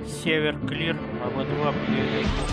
Север Клир, АВ2 Блювельбоп.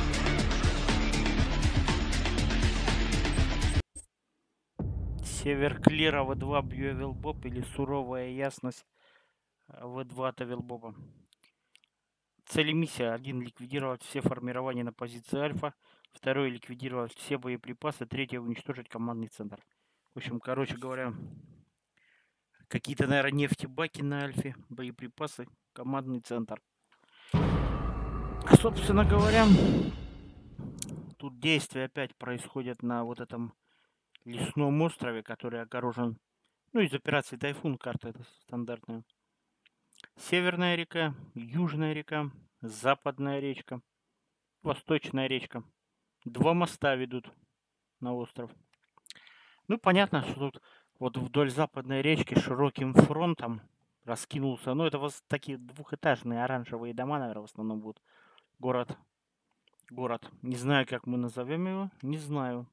Север Клир, АВ2 Блювельбоп или суровая ясность АВ2 Тавилбоба. Цель и миссия: 1. Ликвидировать все формирования на позиции Альфа. 2. Ликвидировать все боеприпасы. 3. Уничтожить командный центр. В общем, короче говоря, какие-то, наверное, нефтебаки на Альфе, боеприпасы, командный центр. Собственно говоря, тут действия опять происходят на вот этом лесном острове, который огорожен, ну, из операции Тайфун, карта это стандартная. Северная река, Южная река, Западная речка, Восточная речка. 2 моста ведут на остров. Ну, понятно, что тут вот вдоль Западной речки широким фронтом раскинулся. Ну, это вот такие двухэтажные оранжевые дома, наверное, в основном будут. Город. Не знаю, как мы назовем его. Не знаю.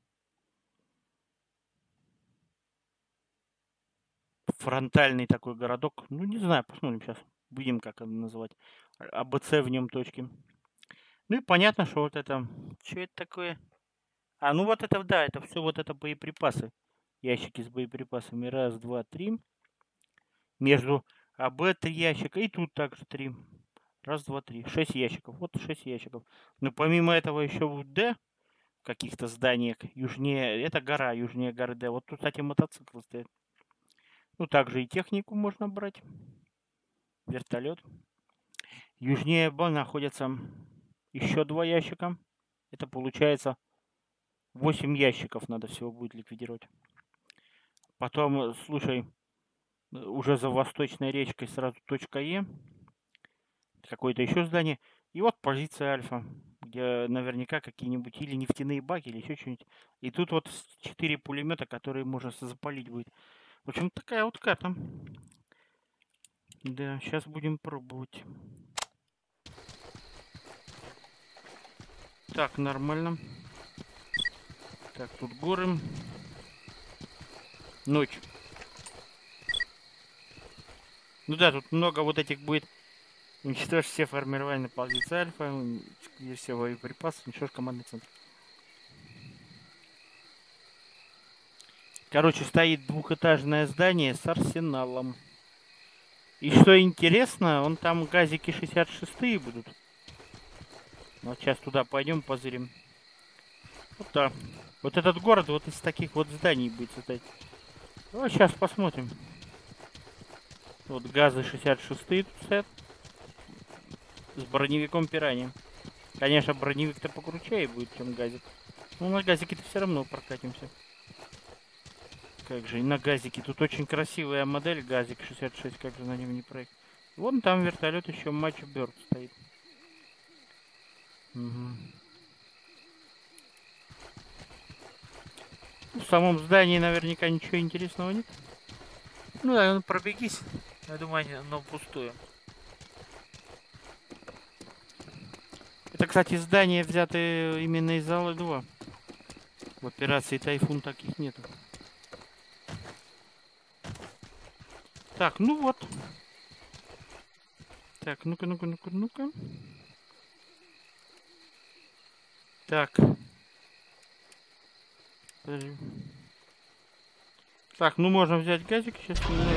Фронтальный такой городок. Ну, не знаю, посмотрим сейчас. Будем как это называть. АБЦ в нем точки. Ну и понятно, что вот это... Что это такое? А, ну вот это, да, это все вот это боеприпасы. Ящики с боеприпасами. Раз, два, три. Между АБ 3 ящика. И тут также 3. Раз, два, три. 6 ящиков. Вот 6 ящиков. Но помимо этого еще в Д в каких-то зданиях южнее... Это гора, южнее горы Д. Вот тут, кстати, мотоциклы стоят. Ну, также и технику можно брать. Вертолет. Южнее Б находятся еще 2 ящика. Это получается 8 ящиков надо всего будет ликвидировать. Потом, слушай, уже за восточной речкой сразу точка Е. Какое-то еще здание. И вот позиция Альфа, где наверняка какие-нибудь или нефтяные баки, или еще что-нибудь. И тут вот 4 пулемета, которые можно запалить будет. В общем, такая вот карта. Да, сейчас будем пробовать. Так, нормально. Так, тут горы. Ночь. Ну да, тут много вот этих будет. Уничтожь все формирования позиции Альфа, где все боеприпасы, уничтожь командный центр. Короче, стоит двухэтажное здание с арсеналом. И что интересно, он там газики 66 будут. Вот сейчас туда пойдем, позырим. Вот да. Вот этот город вот из таких вот зданий будет состоять. Вот сейчас посмотрим. Вот газы 66 тут стоят. С броневиком Пираньи. Конечно, броневик-то покручее будет, чем газик. Но на газике-то все равно прокатимся. Как же, и на газике. Тут очень красивая модель, газик 66, как же на нем не проехать. Вон там вертолет еще Матч Бёрд стоит. Угу. В самом здании наверняка ничего интересного нет. Ну да, пробегись. Я думаю, оно пустое. Это, кстати, здания взяты именно из зала 2. В операции Тайфун таких нету. Так, ну вот. Так, ну-ка, ну-ка, ну-ка, ну-ка. Так. Подожди. Так, ну можно взять газик. Сейчас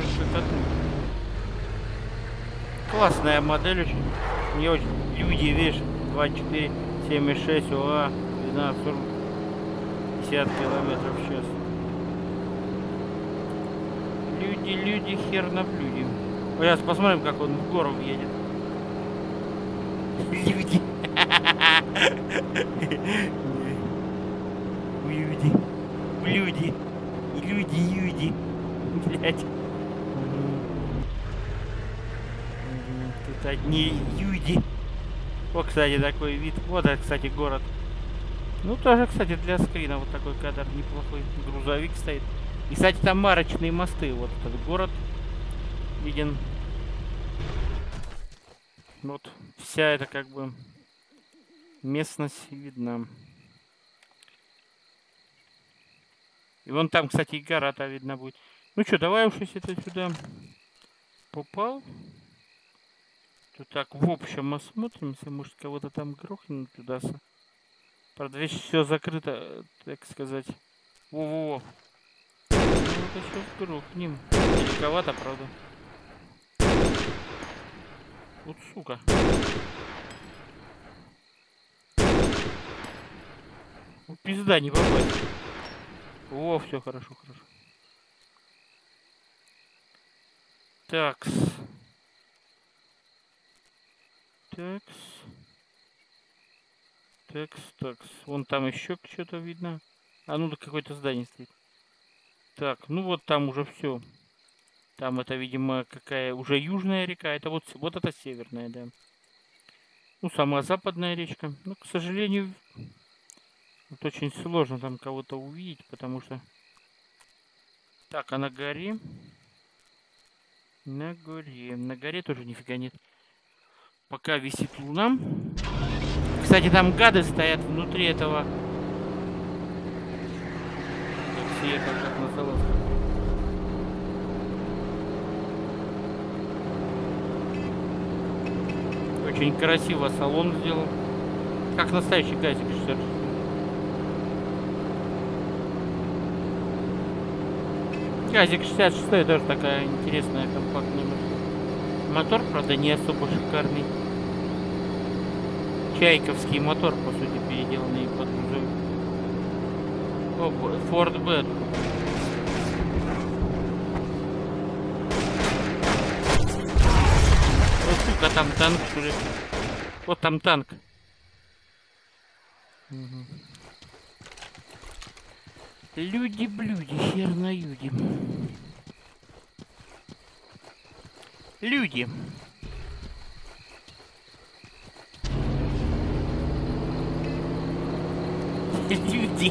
классная модель очень. Мне очень люди, видишь, 24, 7,6, ОА, 12, 40, 50 километров в час. Люди, хер на блюде. Сейчас посмотрим, как он в гору едет. Люди. Люди. Блять. Тут одни люди. Вот, кстати, такой вид. Вот, кстати, город. Ну, тоже, кстати, для скрина вот такой кадр неплохой. Грузовик стоит. И, кстати, там марочные мосты. Вот этот город виден. Вот вся эта как бы местность видна. И вон там, кстати, и гора-то видно будет. Ну что, давай уж если ты сюда попал. Тут так в общем осмотримся, может кого-то там грохнем туда. Правда, весь все закрыто, так сказать. Во-во-во. Ну это сейчас грохнем. Далековато, правда. Вот сука. Ну, пизда не попасть. О, все хорошо, хорошо. Такс. Такс. Такс, такс. Вон там еще что-то видно. А ну да какое-то здание стоит. Так, ну вот там уже все. Там это, видимо, какая уже южная река. Это вот это северная, да. Ну, сама западная речка. Ну, к сожалению, вот очень сложно там кого-то увидеть, потому что... Так, а на горе? На горе. На горе тоже нифига нет. Пока висит луна. Кстати, там гады стоят внутри этого... Так, съехал как на салат. Очень красиво салон сделал. Как настоящий газик 66. Газик 66 тоже такая интересная компактная машина. Мотор, правда, не особо шикарный. Чайковский мотор, по сути, переделанный под грузовик. О, Ford B. Вот сука, там танк, что ли? Вот там танк. Угу. Люди-блюди, хер на юди. Люди. Люди.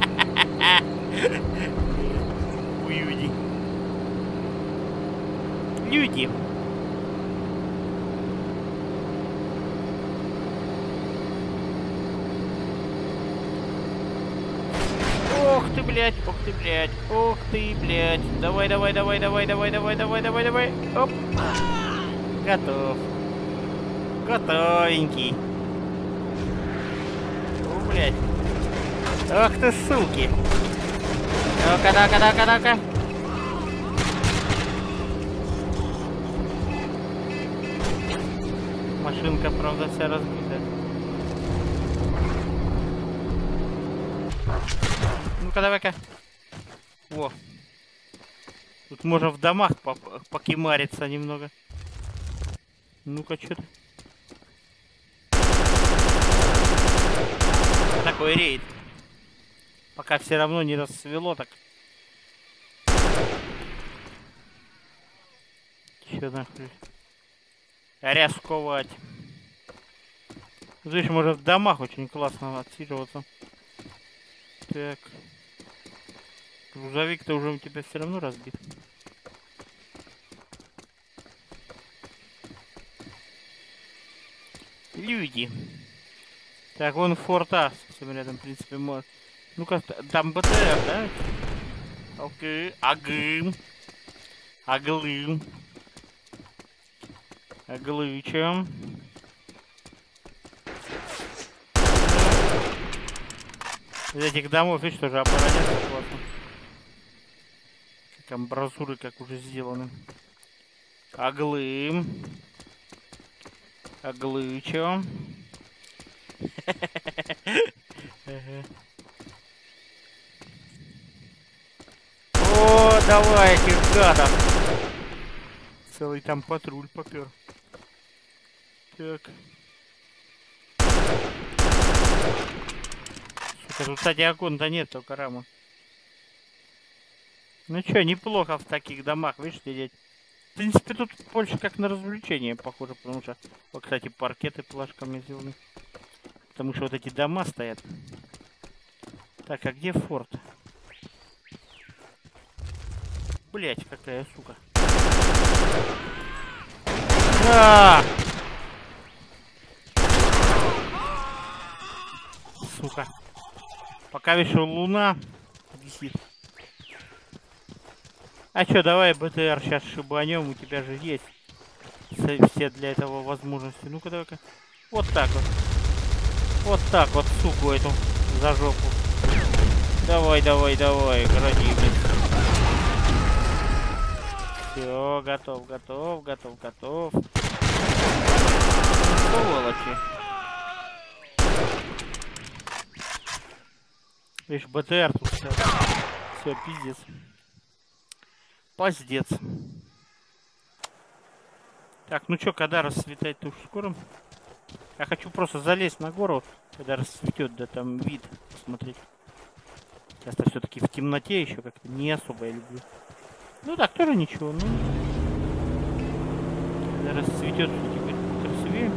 Люди. Люди. Ох ты, блядь, ох ты, блядь, ох ты, блядь. Давай, давай, давай, давай, давай, давай, давай, давай, давай. Оп. Готов. Готовенький. О, блядь. Ах ты, суки. Ну-ка, ну-ка, ну-ка, ну-ка. Машинка, правда, вся разбита. Ну-ка, давай-ка. Во. Тут можно в домах покемариться немного. Ну-ка, что-то. Такой рейд. Пока все равно не рассвело так. Че нахуй? Рисковать. Здесь можно в домах очень классно отсиживаться. Так. Грузовик-то уже у тебя все равно разбит. Люди. Так, вон форта совсем рядом, в принципе, может. Ну-ка, там БТР, да? Окей. Агым. Аглым. Аглычем. Из этих домов, видишь, тоже оборонятся классно. Как амбразуры, как уже сделаны. Аглым. Аглычем. О, давай этих гадов. Целый там патруль попер. Так. Сука, тут, кстати, окон-то нет, только рама. Ну чё, неплохо в таких домах, видишь, сидеть. В принципе, тут больше как на развлечение похоже, потому что, вот, кстати, паркеты плашками сделаны. Потому что вот эти дома стоят. Так, а где форт? Блять, какая сука. А! Сука. Пока еще луна висит. А чё, давай БТР сейчас шибанем, у тебя же есть все для этого возможности. Ну-ка, давай-ка. Вот так вот. Вот так вот, суку эту за жопу. Давай, давай, давай, гради, блин. Все, готов, готов, готов, готов. Сволочи. Видишь, БТР тут все. Все, пиздец. Пиздец. Так, ну чё, когда расцветать-то уж скоро? Я хочу просто залезть на гору, когда расцветет, да там вид посмотреть. Часто все-таки в темноте еще как-то не особо я люблю. Ну так тоже ничего, ну. Когда расцветет, все-таки будет красивее.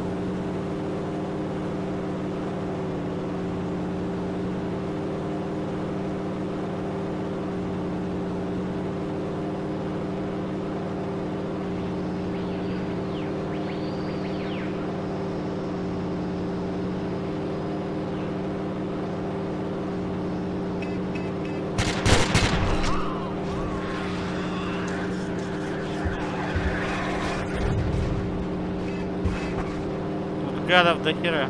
Гадов до хера.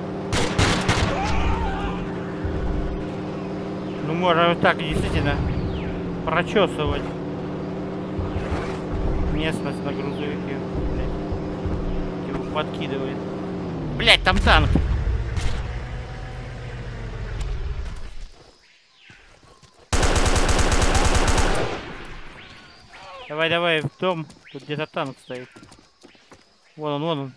Ну можно вот так действительно прочесывать местность на грузовике. Блядь. Его подкидывает. Блять, там танк. Давай, давай, в дом. Тут где-то танк стоит. Вон он, вон он.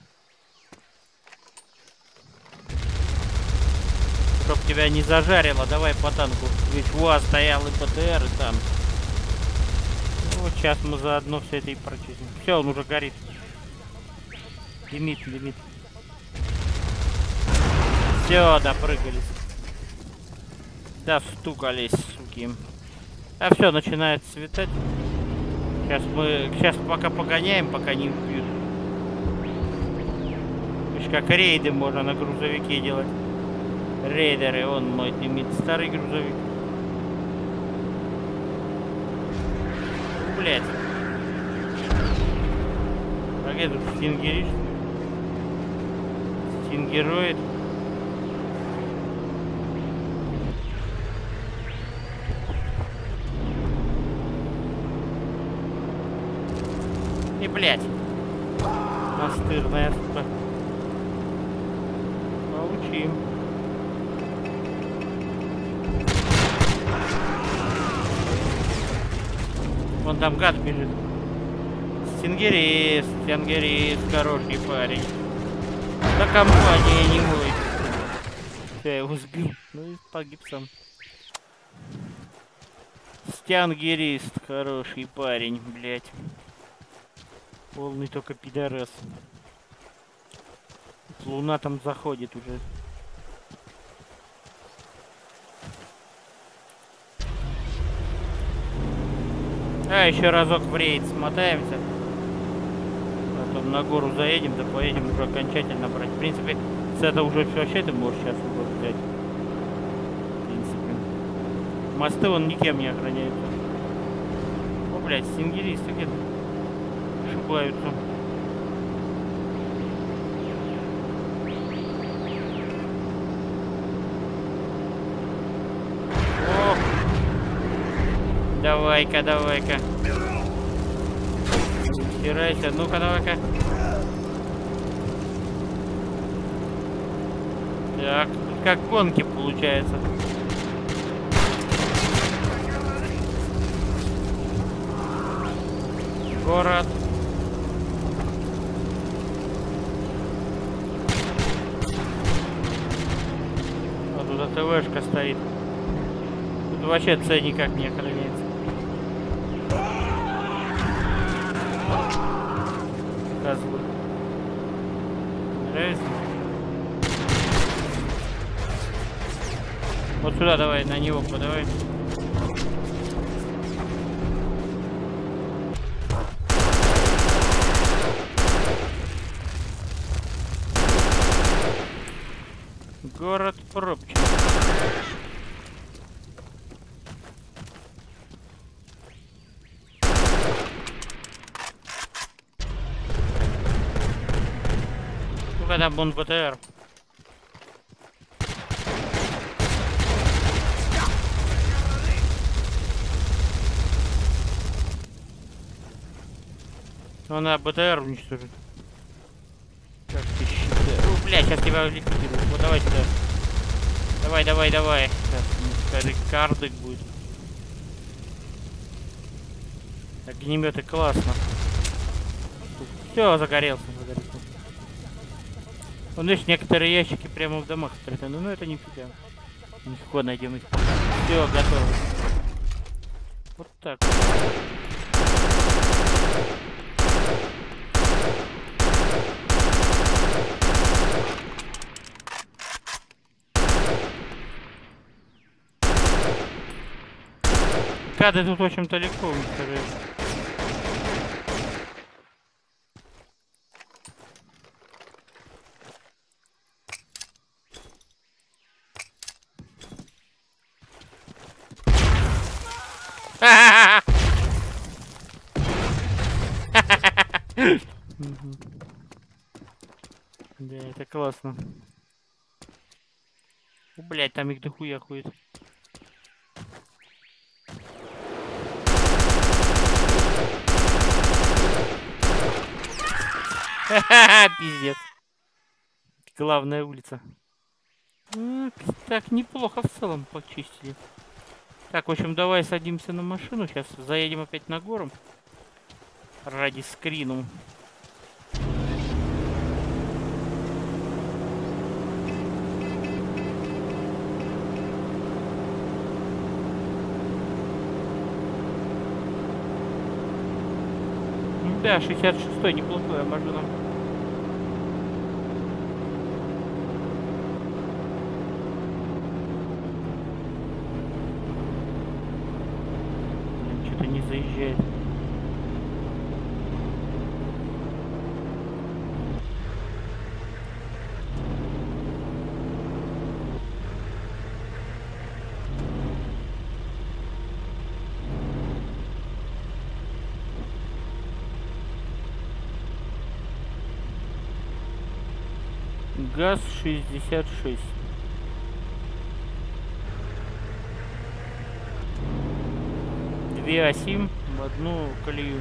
Чтоб тебя не зажарило, давай по танку. Ведь у вас стоял и ПТР, и танк. Ну, вот сейчас мы заодно все это и прочистим. Все, он уже горит. Дымит, дымит. Все, допрыгались. Достукались, суки. А все, начинает светать. Сейчас пока погоняем, пока не убьют. Видишь, как рейды можно на грузовике делать. Рейдеры, он мой дымит, старый грузовик. Блять. А где тут стингериш? Стингероид. И блять. Настырная сука. Получим. Вон там гад бежит. Стингерист, стингерист, хороший парень. Да компания не мой. Я его сбил. Ну и погиб сам. Стингерист, хороший парень, блять. Полный только пидорас. Луна там заходит уже. А, еще разок в рейд смотаемся. Потом на гору заедем, да поедем уже окончательно брать. В принципе, с этого уже вообще ты можешь сейчас уже взять. В принципе. Мосты вон никем не охраняются. О, блядь, стингеристы где-то шибаются. Давай-ка, давай-ка. Стирайся, ну-ка, давай-ка. Так, тут как гонки получается. Город. Вот тут АТВшка стоит. Тут вообще цель никак не охраняется. Козлы. Нравится? Вот сюда давай, на него подавай. Город пробчик. Сука, там бон БТР. Ну, надо БТР уничтожить. Как ты считаешь? Ну, блядь, сейчас тебя ликвидируют. Вот давай сюда. Давай, давай, давай. Сейчас кардык будет. Огнеметы классно. Все, загорелся. Вон, видишь, некоторые ящики прямо в домах спрятаны. Ну, это нифига. Легко найдем их. Все, готово. Вот так. Кады тут очень далеко, скажи. Да, это классно. Блять, там их дохуя ходит. Пиздец. Главная улица. Так, неплохо в целом почистили. Так, в общем, давай садимся на машину. Сейчас заедем опять на гору. Ради скрину. Да, 66-й, неплохая машина. Что-то не заезжает. ГАЗ-66. Две оси в одну колею.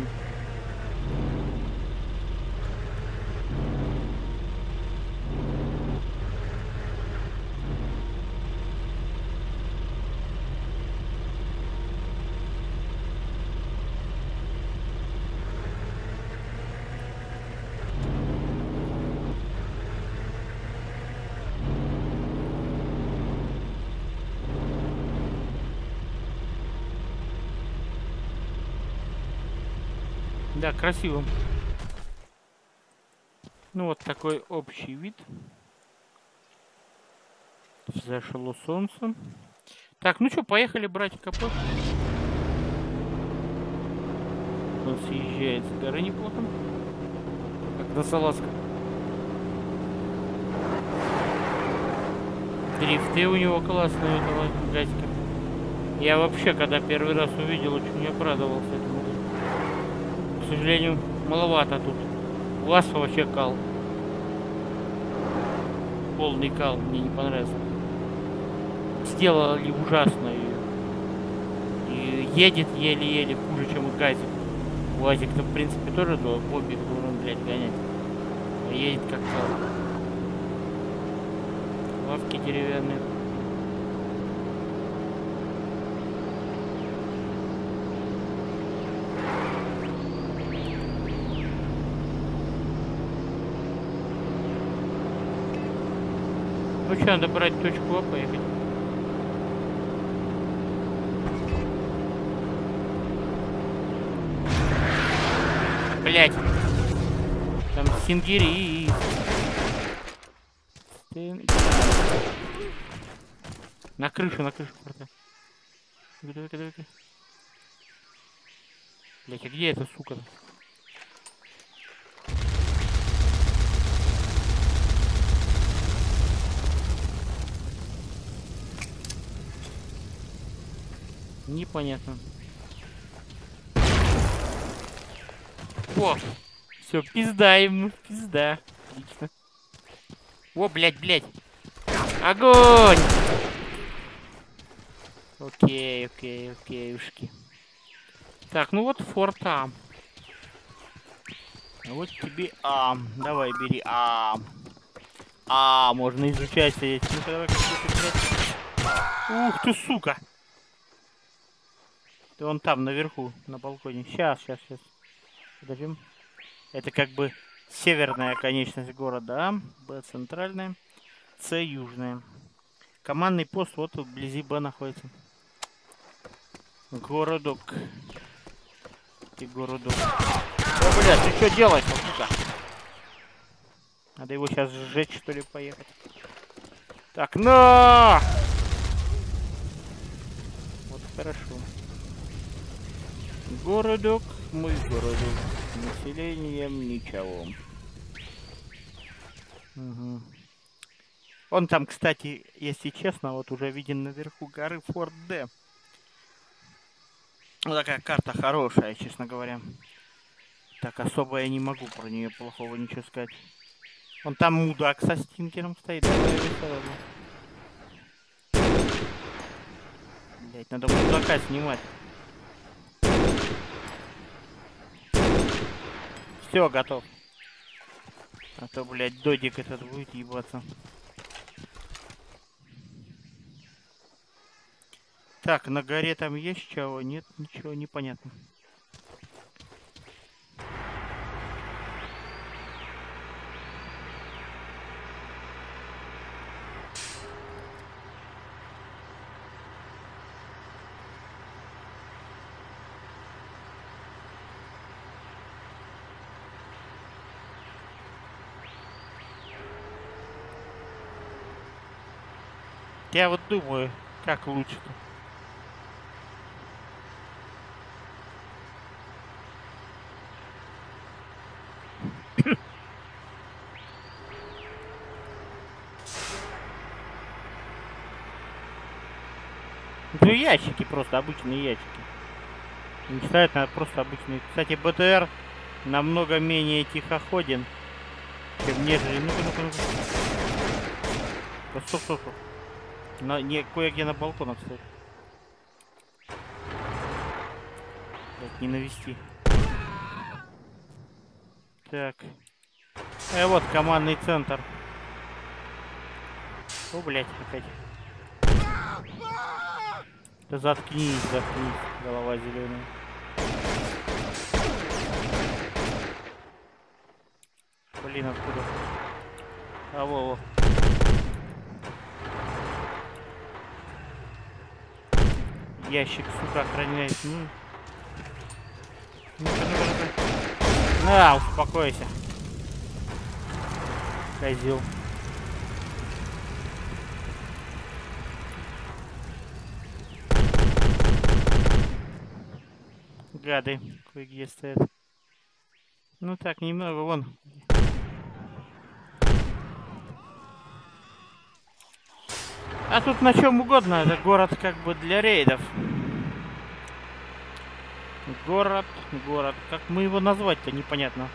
Да, красиво. Ну вот такой общий вид. Зашло солнце. Так, ну что, поехали брать капот. Он съезжает с горы неплохо. Как на салазках. Дрифты у него классные, этого газика. Я вообще, когда первый раз увидел, очень обрадовался этому. К сожалению, маловато тут. У вас вообще кал. Полный кал, мне не понравился. Сделали ужасно. И едет еле-еле хуже, чем УАЗик. УАЗик-то, в принципе, тоже до хобби должен, блядь, гонять. А едет как кал. Лавки деревянные. Ну что, надо брать точку А, поехать. Блять. Там сингири. На крышу, брата. Давай. Блять, а где эта сука? Непонятно. О! Все, пизда ему, пизда. Отлично. О, блядь, блядь. Огонь! Окей, окей, окей, ушки. Так, ну вот форт А. Вот тебе А. Давай, бери А. А, можно изучать сидеть. Ну, давай какой-то, блядь. Ух ты, сука! Ты вон там, наверху, на балконе. Сейчас. Подождем. Это как бы северная конечность города. Б центральная. С южная. Командный пост вот вблизи Б находится. Городок. И городок. О, блядь, ты что делаешь, сука? Надо его сейчас сжечь, что ли, поехать. Так, на! Вот хорошо. Городок, мой городок. Населением ничего. Угу. Он там, кстати, если честно, вот уже виден наверху горы Форт Д. Ну, такая карта хорошая, честно говоря. Так, особо я не могу про нее плохого ничего сказать. Вон там мудак со стинкером стоит. Блять, надо мудака снимать. Все, готов. А то, блядь, додик этот будет ебаться. Так, на горе там есть чего? Нет, ничего, непонятно. Я вот думаю, как лучше-то. Ну ящики просто, обычные ящики. Не читают, надо просто обычные. Кстати, БТР намного менее тихоходен, чем нежели... Ну-ка. Стоп. Кое-где на балконах стоит. Так, не навести. Так. Вот командный центр. О, блядь, опять. Да заткнись, голова зеленая. Блин, откуда? А, во. Ящик, сука, охраняет. Ну-ка. На, успокойся. Козел. Гады кое-где стоят. Ну так, немного, вон. А тут на чем угодно, это город как бы для рейдов. Город. Как мы его назвать-то, непонятно.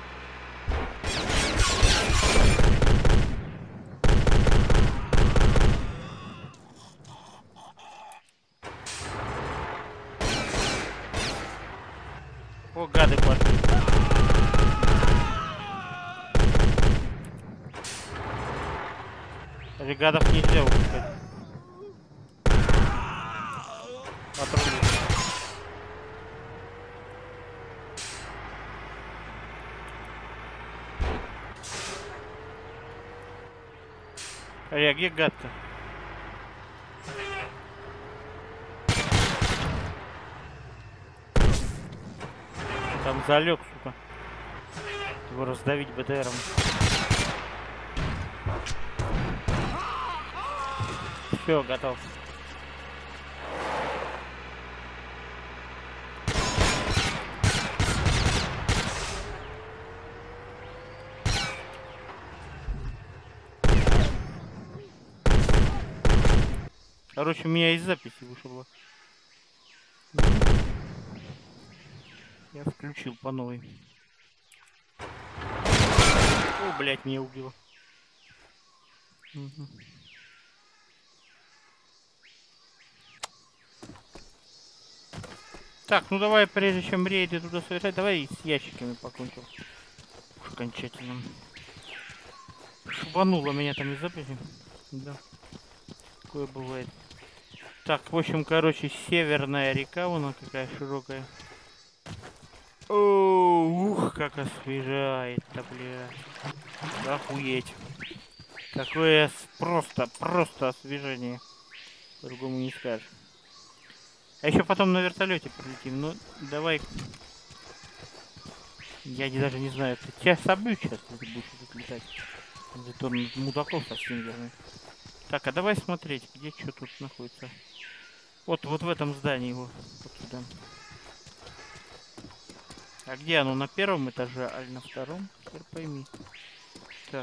О, гады пошли. Гадов нельзя упускать. Патрули. А где гад-то? Там залег, сука. Его раздавить БТРом. Все, готов. Короче, у меня из записи вышло. Я включил по новой. О, блядь, меня убило. Мгм. Так, ну давай, прежде чем рейды туда совершать, давай с ящиками покончим. Уж окончательно. Шибануло меня там из записи. Да, такое бывает. Так, в общем, короче, северная река, вон какая широкая. Ух, как освежает-то, бля. Охуеть. Какое просто освежение. По-другому не скажешь. А еще потом на вертолете прилетим. Ну, давай. Даже не знаю, ты тебя собью сейчас, если ты будешь тут летать. Это он мудаков совсем верный. Так, а давай смотреть, где что тут находится. Вот в этом здании его. Вот сюда. А где оно? На первом этаже, а на втором? Теперь пойми. Так.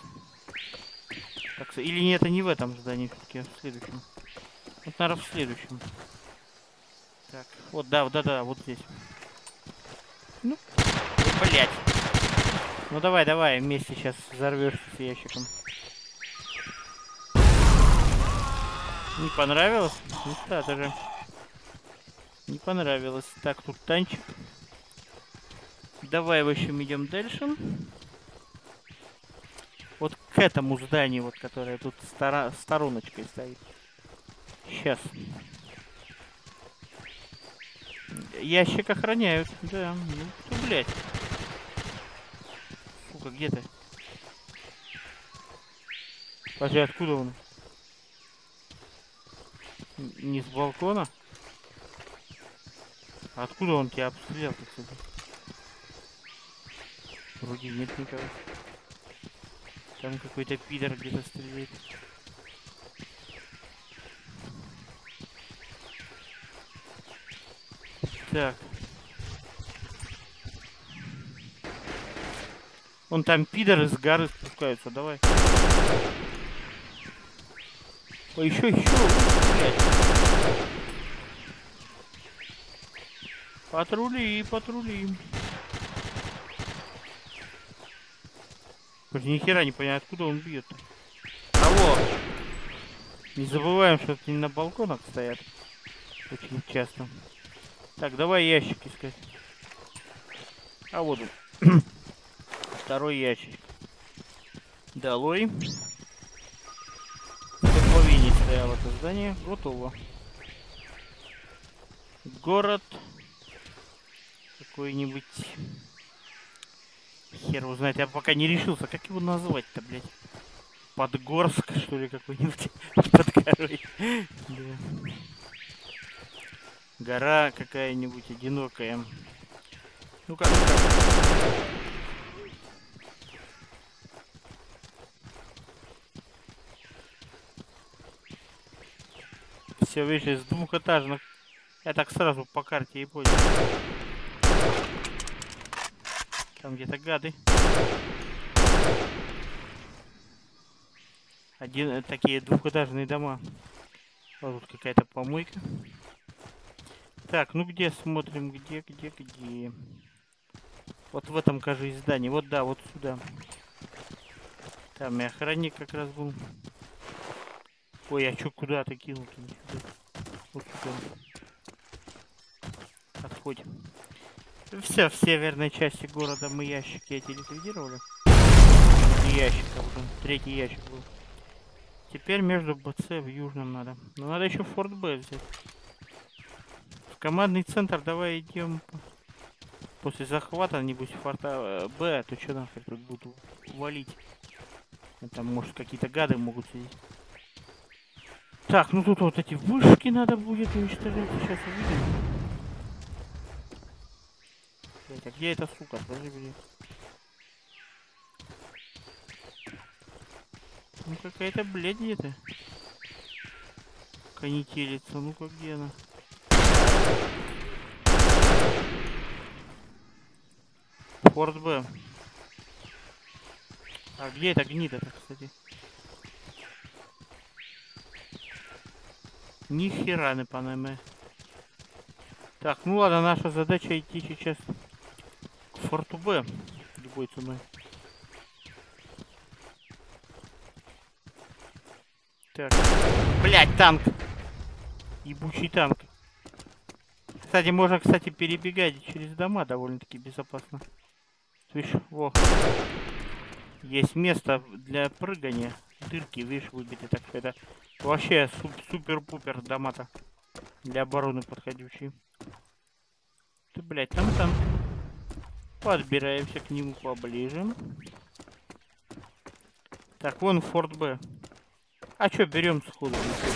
Так, или нет, это не в этом здании, все-таки, а в следующем. Вот, наверное, в следующем. Так, вот, да, вот здесь. Ну, блять. Ну давай, вместе сейчас взорвешься с ящиком. Не понравилось? Ну да, даже не понравилось. Так, тут танчик. Давай, в общем, идем дальше. Вот к этому зданию, вот, которое тут стороночкой стоит. Сейчас. Ящик охраняют, да. Ну, что, блядь. Сука, где ты? Подожди, откуда он? Не с балкона? А откуда он тебя обстрелял, кстати? Вроде нет никого. Там какой-то пидор где-то стреляет. Так. Вон там пидоры с горы спускаются, давай. Ой, еще, блядь. Патрули. Хоть ни хера не понятно, откуда он бьет. Алло. Не забываем, что они на балконах стоят. Очень часто. Так, давай ящик искать. А вот он. Второй ящик. Долой. В половине стояло это здание. Готово. Город. Какой-нибудь. Хер его знает. Я пока не решился. Как его назвать-то, блядь? Подгорск, что ли, какой-нибудь. Под горой. Да. Гора какая-нибудь одинокая. Ну как так? Все, видишь, из двухэтажных. Я так сразу по карте и понял. Там где-то гады. Такие двухэтажные дома. Вот тут какая-то помойка. Так, ну где смотрим, где. Вот в этом, кажется, здании. Вот да, вот сюда. Там и охранник как раз был. Ой, а чё куда-то кинул-то? Вот сюда. Отходим. Все, в северной части города мы ящики эти ликвидировали. Третий ящик был. Теперь между БЦ в южном надо. Но надо еще Форт Б взять. В командный центр давай идем. После захвата, нибудь Форта Б, то что нахер тут будут валить. Там, может, какие-то гады могут сидеть. Так, ну тут вот эти вышки надо будет уничтожить. Сейчас увидим. Блять, а где эта сука? Подожди, блин. Ну какая-то, блядь, где-то. Конетелится. Ну-ка, где она? Форт Б. А где эта гнида-то, кстати? Ни хера не пойму. Так, ну ладно, наша задача идти сейчас к Форту Б. Любой ценой. Так. Блять, танк. Ебучий танк. Кстати, можно, перебегать через дома довольно-таки безопасно. Видишь, во. Есть место для прыгания. Дырки, видишь, выбиты. Так что это вообще супер-пупер дома-то. Для обороны подходящие. Ты, блядь, там танк. Подбираемся к нему поближе. Так, вон Форт Б. А чё, берем сходу?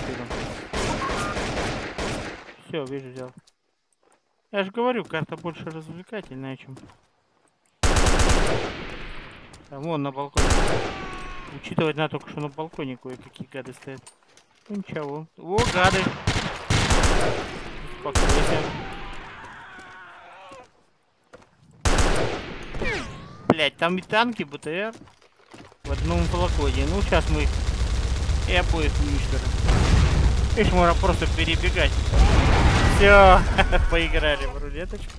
Все, вижу, взял. Я же говорю, карта больше развлекательная, чем... А вон на балконе. Учитывать надо только, что на балконе кое-какие гады стоят. Ну ничего. О, гады! Успокойся. Блять, там и танки, БТР. В одном балконе. Ну, сейчас мы их и обоих уничтожим. Видишь, можно просто перебегать. Все, поиграли в рулеточку.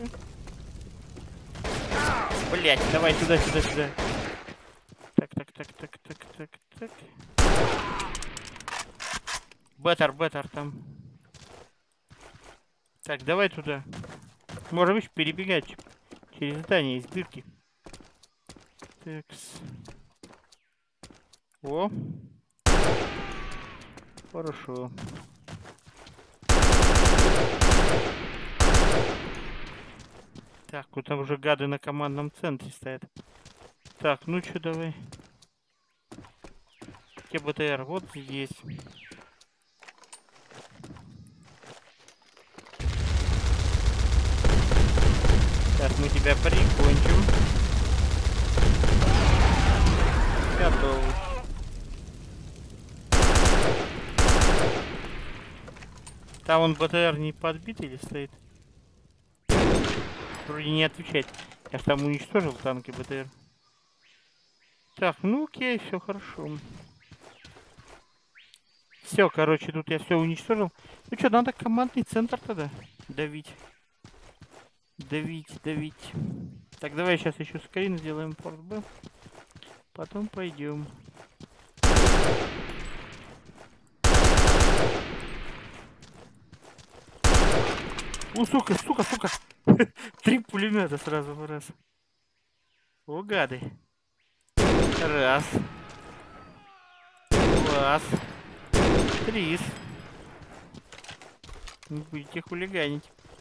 Блять, давай сюда. Так. Беттер там. Так, давай туда. Можно, видишь, перебегать через здание из дырки. Такс. О. Хорошо. Так, вот там уже гады на командном центре стоят. Так, ну что, давай. Где БТР? Вот здесь. Сейчас мы тебя прикончим. Готово. Там он БТР не подбит или стоит? Вроде не отвечает. Я ж там уничтожил танки БТР. Так, ну окей, все хорошо. Все, короче, тут я все уничтожил. Ну что, надо командный центр тогда давить. Давить. Так, давай сейчас еще скрин сделаем порт Б. Потом пойдем. О, сука. 3 пулемета сразу в раз. О, гады. Раз. Два. 3. Не будете хулиганить.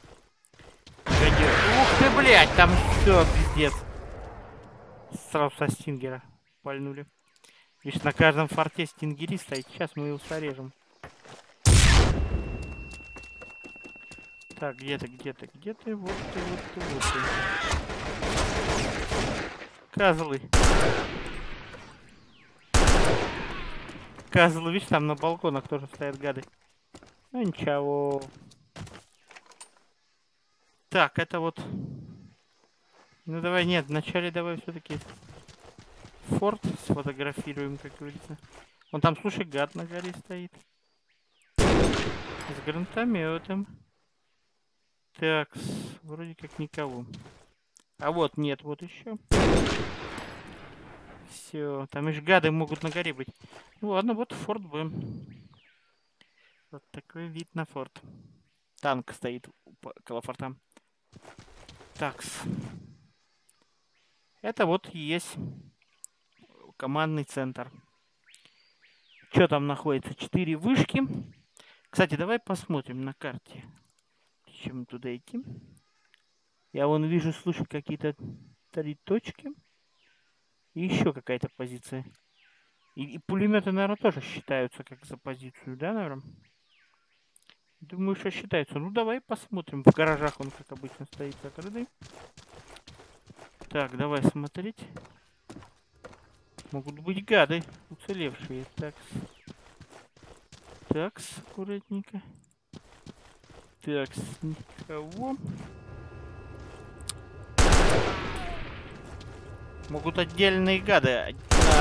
Ух ты, блядь, там все, пиздец. Сразу со стингера пальнули. Видишь, на каждом форте стингери стоит. Сейчас мы его сорежем. Так, где ты? Вот ты. Козлы. Козлы, видишь, там на балконах тоже стоят гады. Ну ничего. Так, это вот... Ну давай, нет, вначале давай все-таки форт сфотографируем, как говорится. Вон там, слушай, гад на горе стоит. С гранатометом. Так, вроде как никого. А вот нет, вот еще. Все, там и гады могут на горе быть. Ну ладно, вот форт Б. Вот такой вид на форт. Танк стоит около форта. Такс. Это вот и есть командный центр. Что там находится? 4 вышки. Кстати, давай посмотрим на карте. Чем туда идти? Я вон вижу, слышу какие-то 3 точки. И еще какая-то позиция. И пулеметы, наверное, тоже считаются как за позицию, да, наверное? Думаю, что считается. Ну, давай посмотрим. В гаражах он, как обычно, стоит закрытый. Так, давай смотреть. Могут быть гады уцелевшие. Такс, аккуратненько. Такс, никого. Могут отдельные гады.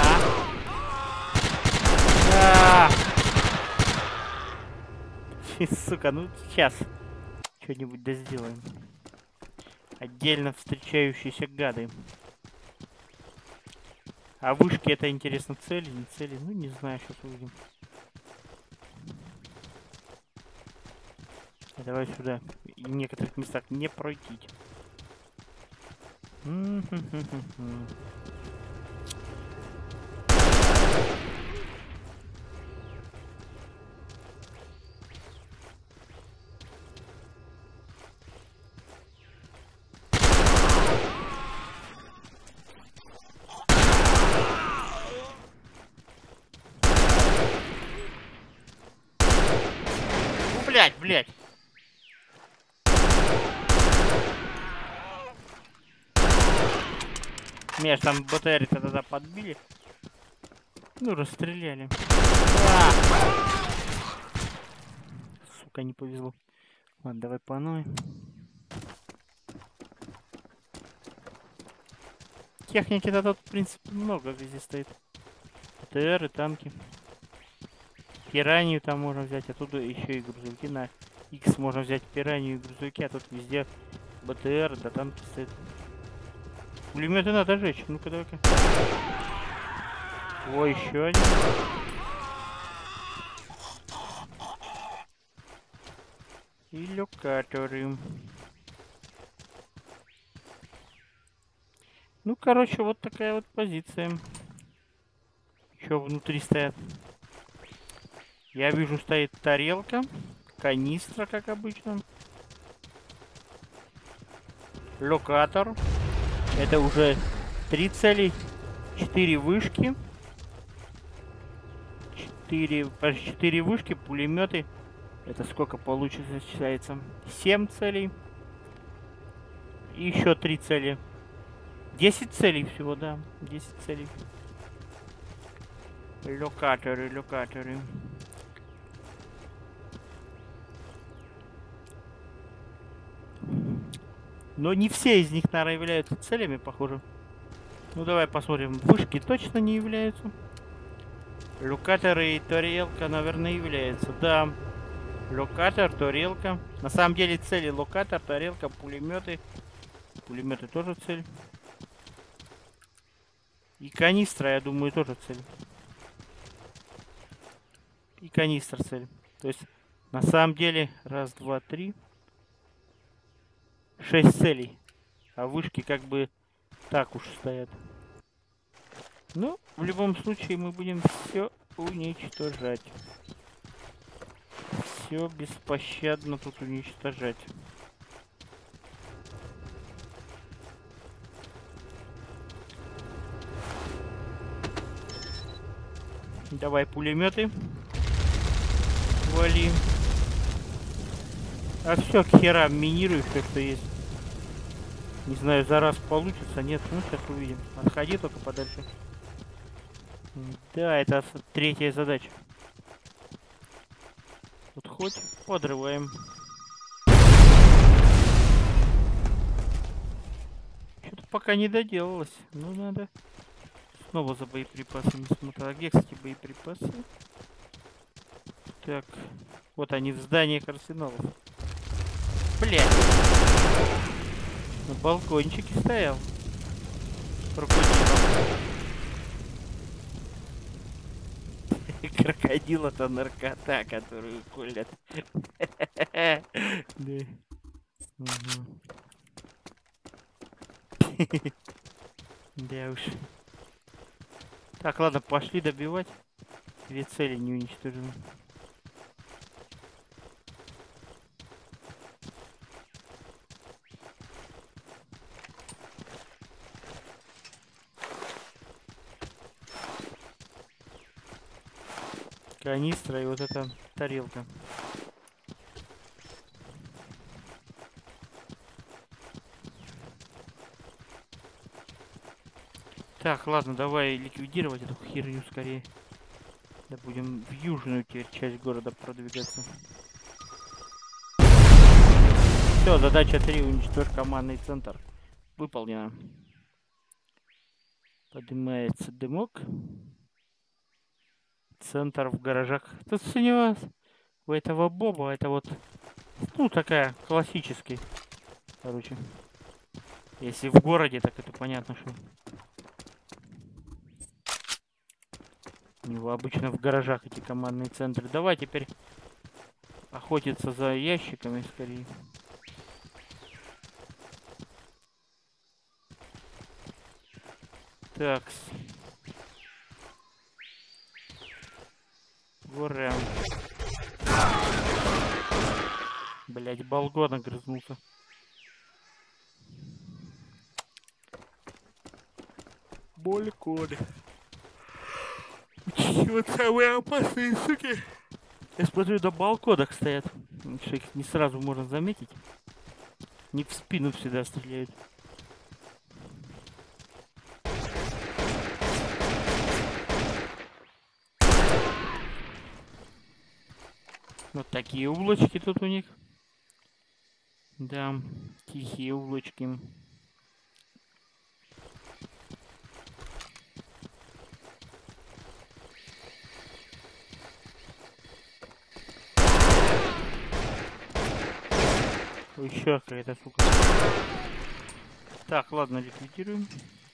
Сука, ну сейчас что-нибудь да сделаем. Отдельно встречающиеся гады. А вышки это, интересно, цели, не цели? Ну, не знаю, сейчас увидим. Давай сюда. И в некоторых местах не пройти. Блять, блять. Меня ж там БТР-то тогда подбили. Ну, расстреляли. Сука, не повезло. Ладно, давай по новой. Техники-то тут, в принципе, много везде стоит. БТР и танки. Пиранию там можно взять, оттуда еще и грузовики на X можно взять пиранию и грузовики, а тут везде БТР, да танки стоят. Пулеметы надо жечь. Ну-ка, давай-ка. Ой, еще один. И локаторы. Ну, короче, вот такая вот позиция. Еще внутри стоят. Я вижу, стоит тарелка, канистра, как обычно. Локатор. Это уже 3 цели, 4 вышки. 4 вышки, пулеметы. Это сколько получится, считается? 7 целей. И еще 3 цели. 10 целей всего, да. 10 целей. Локаторы, локаторы. Но не все из них, наверное, являются целями, похоже. Ну, давай посмотрим. Вышки точно не являются. Локаторы и тарелка, наверное, являются. Да. Локатор, тарелка. На самом деле цели локатор, тарелка, пулеметы. Пулеметы тоже цель. И канистра, я думаю, тоже цель. И канистра цель. То есть, на самом деле, раз, два, три. 6 целей. А вышки как бы так уж стоят. Ну, в любом случае мы будем все уничтожать. Все беспощадно тут уничтожать. Давай пулеметы. Вали. А все, к херам минируй все, что есть. Не знаю, за раз получится, нет. Ну, сейчас увидим. Отходи только подальше. Да, это 3-я задача. Вот хоть подрываем. Что-то пока не доделалось. Ну, надо снова за боеприпасами смотреть. А где, кстати, боеприпасы? Так, вот они в зданиях арсеналов. Блять! На балкончике стоял. Крокодил — это наркота, которую колят. Да уж. Так, ладно, пошли добивать. 2 цели не уничтожены. Канистра и вот эта тарелка. Так, ладно, давай ликвидировать эту херню скорее. Да будем в южную теперь часть города продвигаться. Все, задача 3. Уничтожь командный центр. Выполнена. Поднимается дымок. Центр в гаражах. Тут у него, у этого Боба, это вот, ну, такая классический. Короче. Если в городе, так это понятно, что у него обычно в гаражах эти командные центры. Давай теперь охотиться за ящиками скорее. Такс. Горем. Блять, балгон огрызнулся. Балкон. Вот самые опасные суки. Я смотрю, на балконах стоят. Что их не сразу можно заметить. Не в спину всегда стреляют. Вот такие улочки тут у них. Да, тихие улочки. Еще какая-то сука. Так, ладно, ликвидируем.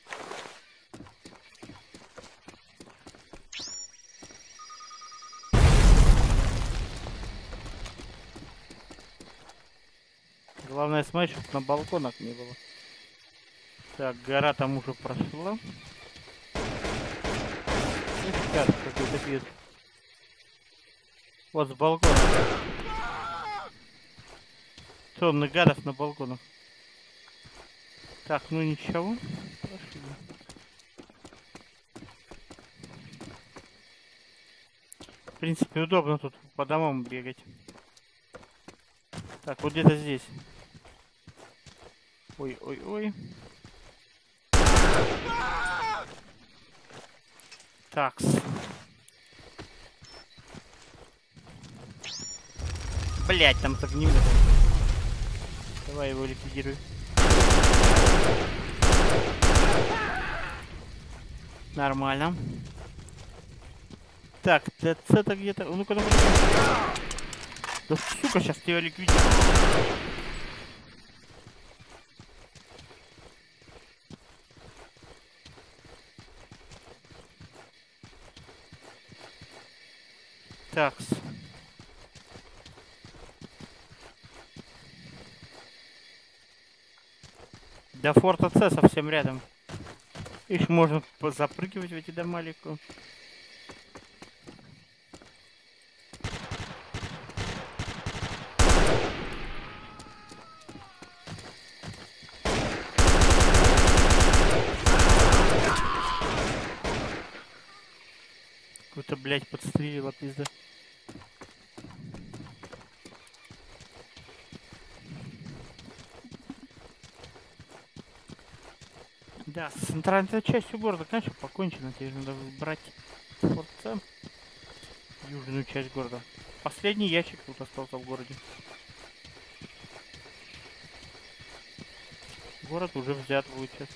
Главное смотреть, чтобы на балконах не было. Так, гора там уже прошла. Ребят, какой-то бед. Вот с балкона. Темных гадов на балконах. Так, ну ничего. Пошли. В принципе, удобно тут по домам бегать. Так, вот где-то здесь. Ой-ой-ой. Такс. Блять, там так не видно. Давай его ликвидируй. Нормально. Так, это где-то... Ну-ка, ну-ка. Да сука, сейчас тебя ликвидирую. Такс. До форта С совсем рядом. Их можно запрыгивать в эти дома легко. Какой-то, блядь, подстрелила пизда. Да, с центральной частью города, конечно, покончено. Теперь надо брать форт С. Южную часть города. Последний ящик тут остался в городе. Город уже взят будет сейчас.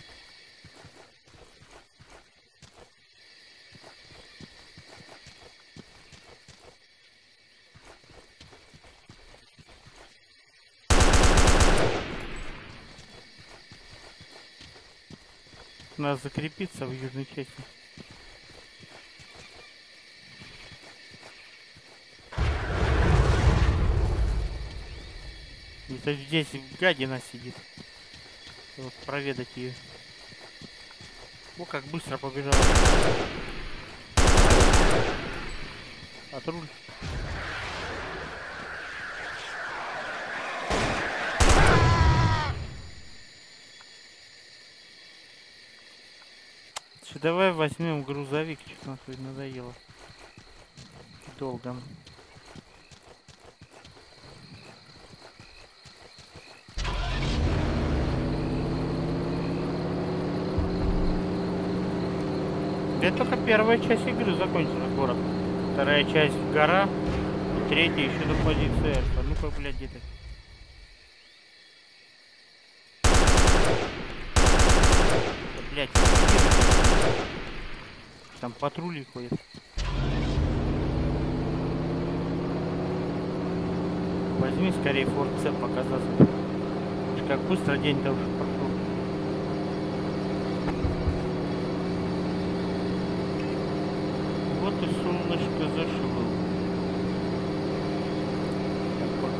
Надо закрепиться в южной части. Это здесь гадина сидит. Вот проведать ее. О, как быстро побежала. Патруль. Давай возьмем грузовик, что-то нас тут надоело. Долго. Это только первая часть игры закончена, город. Вторая часть гора. И третья еще до позиции Альфа. Ну-ка, блядь, где-то. Блядь. Там патрули ходят. Возьми скорее форт С показаться. Как быстро день-то уже прошел. Вот и солнышко зашло.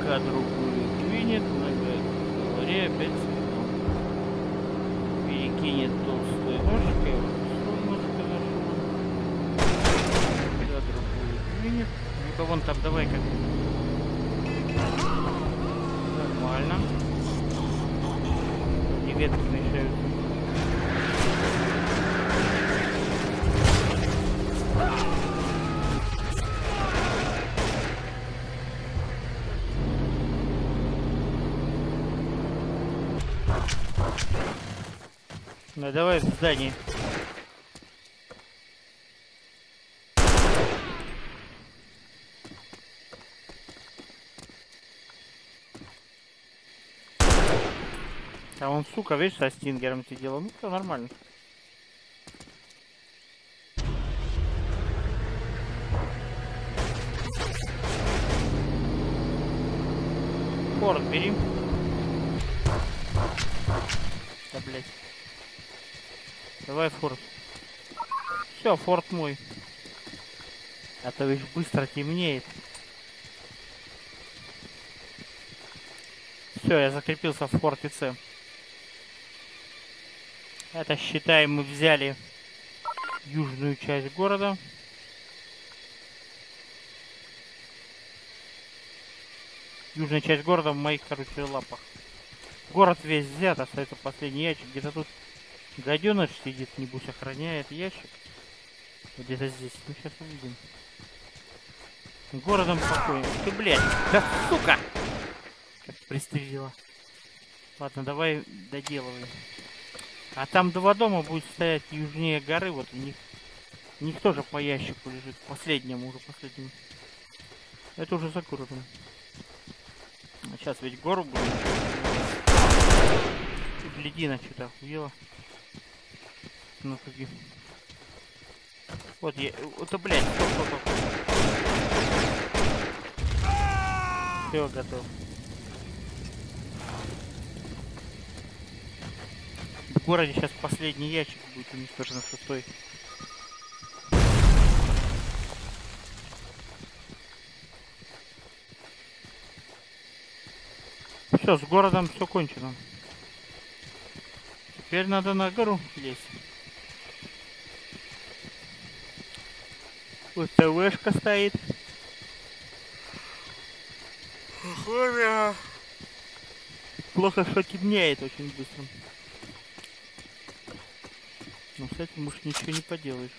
Пока другую двинет, на горе опять цветом. Перекинет толстой ножкой, солнышко зашло. Пока другую двинет. Ну-ка вон там, давай-ка. Нормально. И ветки мешают. Ну давай в здание. А он, сука, видишь, со стингером сидел. Ну, все нормально. Форт бери. Да, блядь. Давай форт. Все, форт мой. А то ведь быстро темнеет. Все, я закрепился в форте С. Это, считаем, мы взяли южную часть города. Южная часть города в моих, короче, лапах. Город весь взят, остается последний ящик. Где-то тут гаденыш сидит, небось, охраняет ящик. Где-то здесь. Ну, сейчас увидим. Городом спокойно. Ты, блядь, да сука! Как пристрелила. Ладно, давай доделывай. А там два дома будет стоять южнее горы, вот у них тоже по ящику лежит. Последнему, уже последнему. Это уже за городом. А сейчас ведь гору будем. Ледина что-то охуела. Ну какие. Вот я. Это, блядь, стоп. Все, готов. В городе сейчас последний ящик будет уничтожен, 6-й. Все, с городом все кончено. Теперь надо на гору лезть. Вот ТВшка стоит. Плохо, что темнеет очень быстро. Но с этим уж ничего не поделаешь.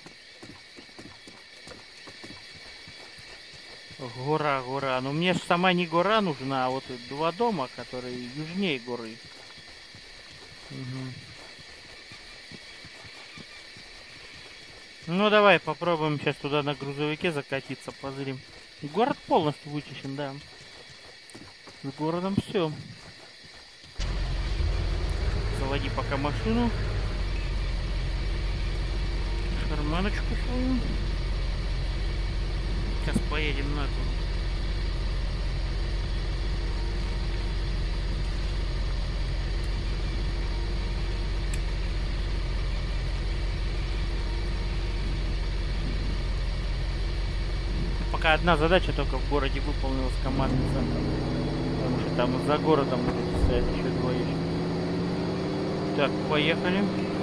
Гора. Но мне же сама не гора нужна, а вот два дома, которые южнее горы. Угу. Ну давай попробуем сейчас туда на грузовике закатиться, позырим. Город полностью вычищен, да. С городом все. Заводи пока машину. Шарманочку свою. Сейчас поедем на гору. Пока одна задача только в городе выполнилась, командный центр. Потому что там за городом будут стоять еще два ящика. Так, поехали.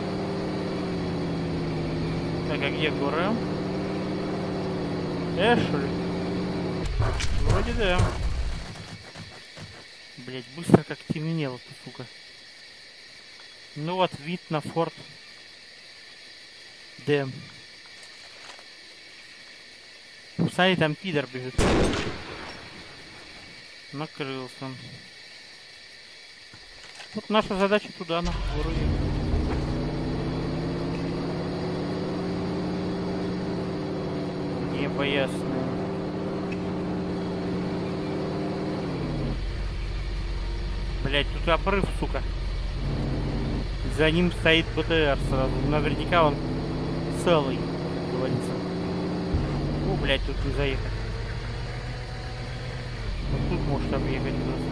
Так, а где гора? Эшли? Вроде да. Блять, быстро как темнело, ты, сука. Ну вот, вид на форт Д. Смотри, там пидор бежит. Накрылся. Вот наша задача туда, на гору. Небо ясное. Блять, тут обрыв, сука. За ним стоит БТР сразу. Наверняка он целый, как говорится. О, блять, тут не заехать. Вот тут может объехать просто.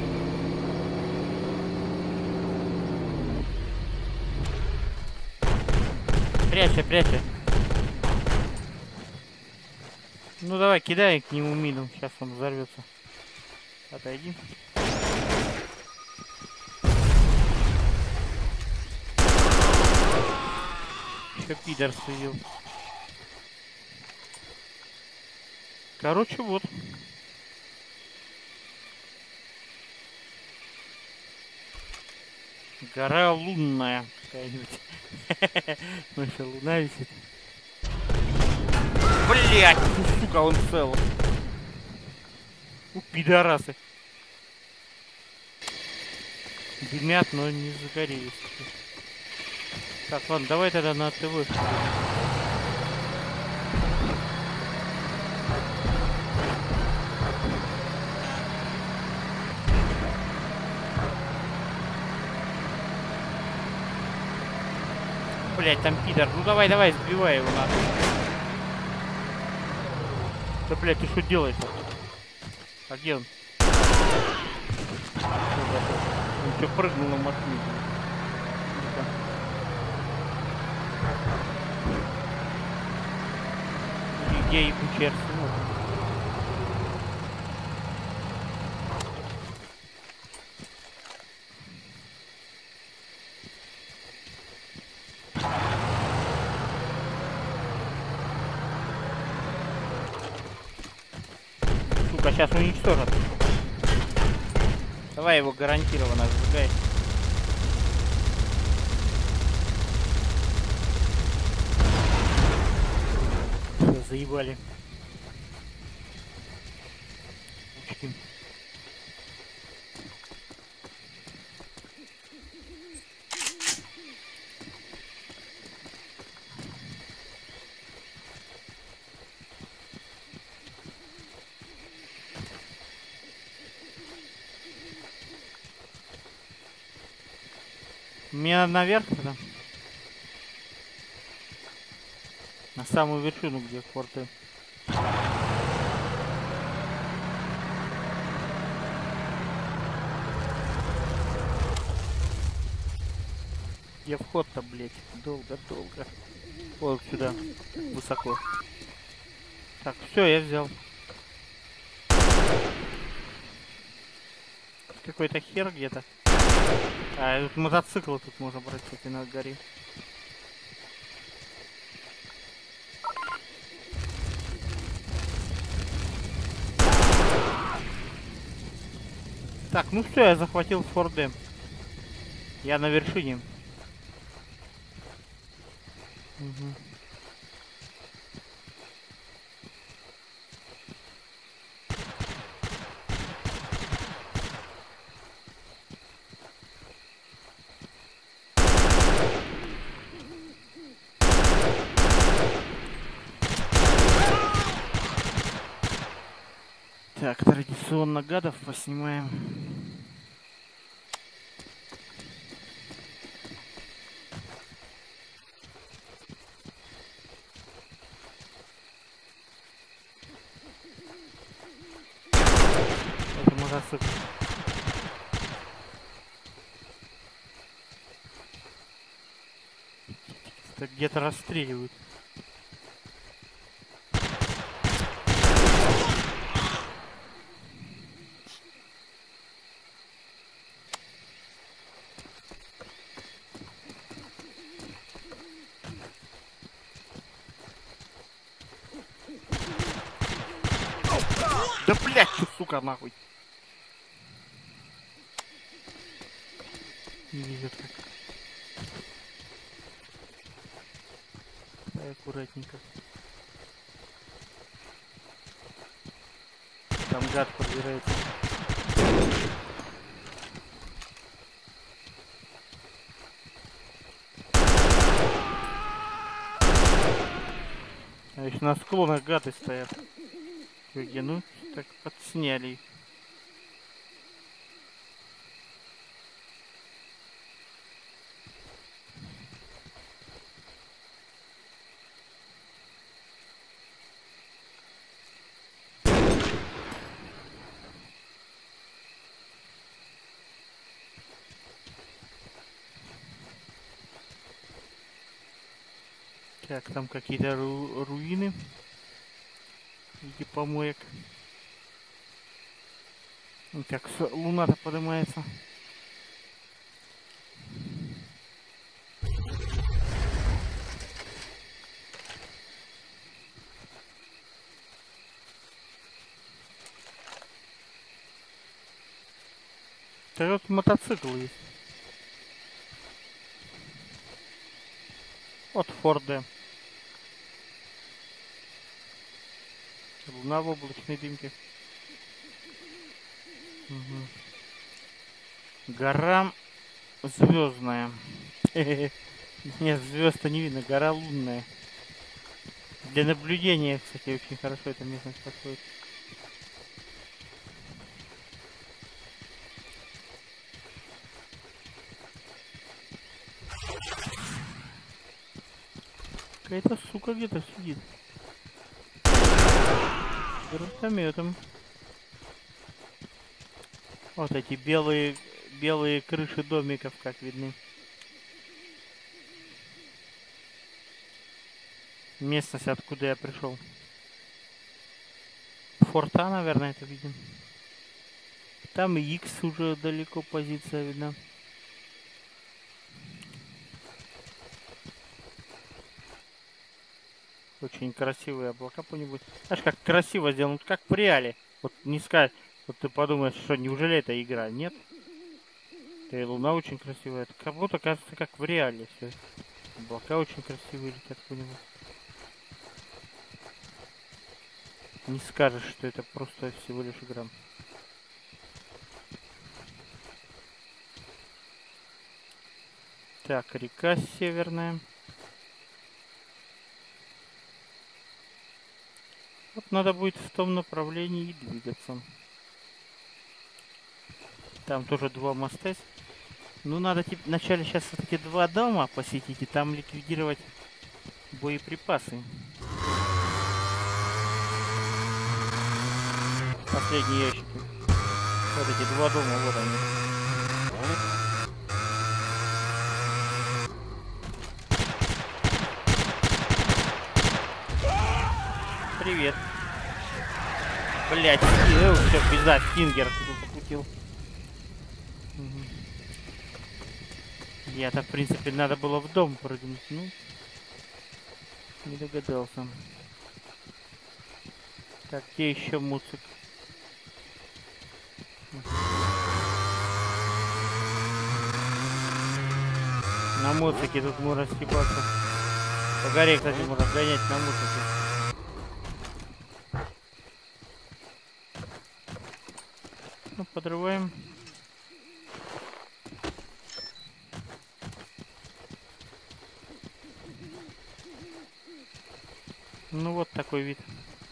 Прячься. Ну давай, кидай к нему мину. Сейчас он взорвется. Отойди. Еще пидор сидел. Короче, вот. Гора лунная какая-нибудь. Наша луна висит. Блять, сука, он цел. Пидорасы. Дымят, но не загорелись. Так, ладно, давай тогда на ТВ. Блять, там пидор. Ну давай, сбивай его нахуй. Да, блять, ты что делаешь-то? А где он? Он что, прыгнул на машину? Где ебучий арсенал? Сука, сейчас уничтожат. Давай его гарантированно сжигай. Все, заебали. Учки. Мне надо наверх тогда. На самую вершину, где форты. Где вход-то, блять? Долго. Вот сюда. Высоко. Так, все, я взял. Какой-то хер где-то. А, тут мотоциклы тут можно брать, кстати, на горе. Так, ну все, я захватил Форт Дэм. Я на вершине. Угу. Так, традиционно гадов поснимаем. Это мотоцикл. Так где-то расстреливают. Да блять, ты, сука, нахуй. Не везет как. Давай аккуратненько. Там гад подбирается. А еще на склонах гады стоят. Где, ну, так подсняли их. Так, там какие-то руины. Виде помоек. Как луна-то поднимается. Тут мотоцикл есть. От Форда. Луна в облачной дымке. Угу. Гора звездная. Нет, звезд-то не видно, гора лунная. Для наблюдения, кстати, очень хорошо эта местность подходит. Какая-то сука где-то сидит. Гранатометом. Вот эти белые крыши домиков, как видны. Местность, откуда я пришел. Форта, наверное, это видим. Там X уже далеко позиция видна. Очень красивые облака по-нибудь. Знаешь, как красиво сделано, как в реале. Вот не сказать, вот ты подумаешь, что неужели это игра? Нет. Да и луна очень красивая. Это как будто кажется, как в реале все. Облака очень красивые летят по-нибудь. Не скажешь, что это просто всего лишь игра. Так, река Северная. Вот надо будет в том направлении и двигаться. Там тоже два моста есть. Ну, надо вначале сейчас все-таки два дома посетить и там ликвидировать боеприпасы. Последние ящики. Вот эти два дома, вот они. Привет. Блять, все, пизда, Стингер покутил. Угу. Я-то, в принципе, надо было в дом прыгнуть, ну, не догадался. Так, где еще муцик? На муцике тут можно стебаться. По горе, кстати, можно гонять на муцике. Ну, подрываем. Ну, вот такой вид.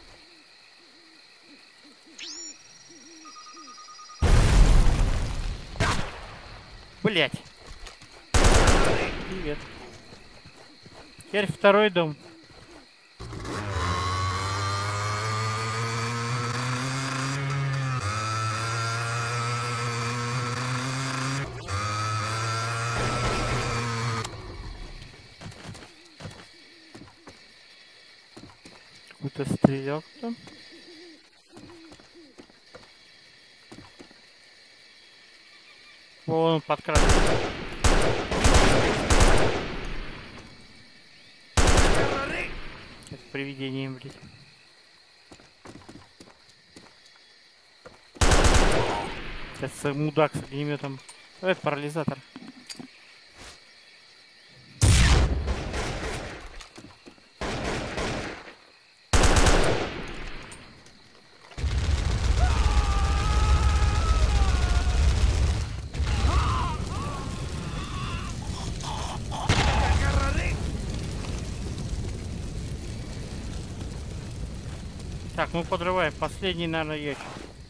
Блять. Привет. Теперь второй дом. Какой-то стрелял кто. Вон он подкрадывается. Как привидение, блядь. Сейчас мудак с огнеметом. Это парализатор. Так, ну подрываем. Последний, наверное, ящик.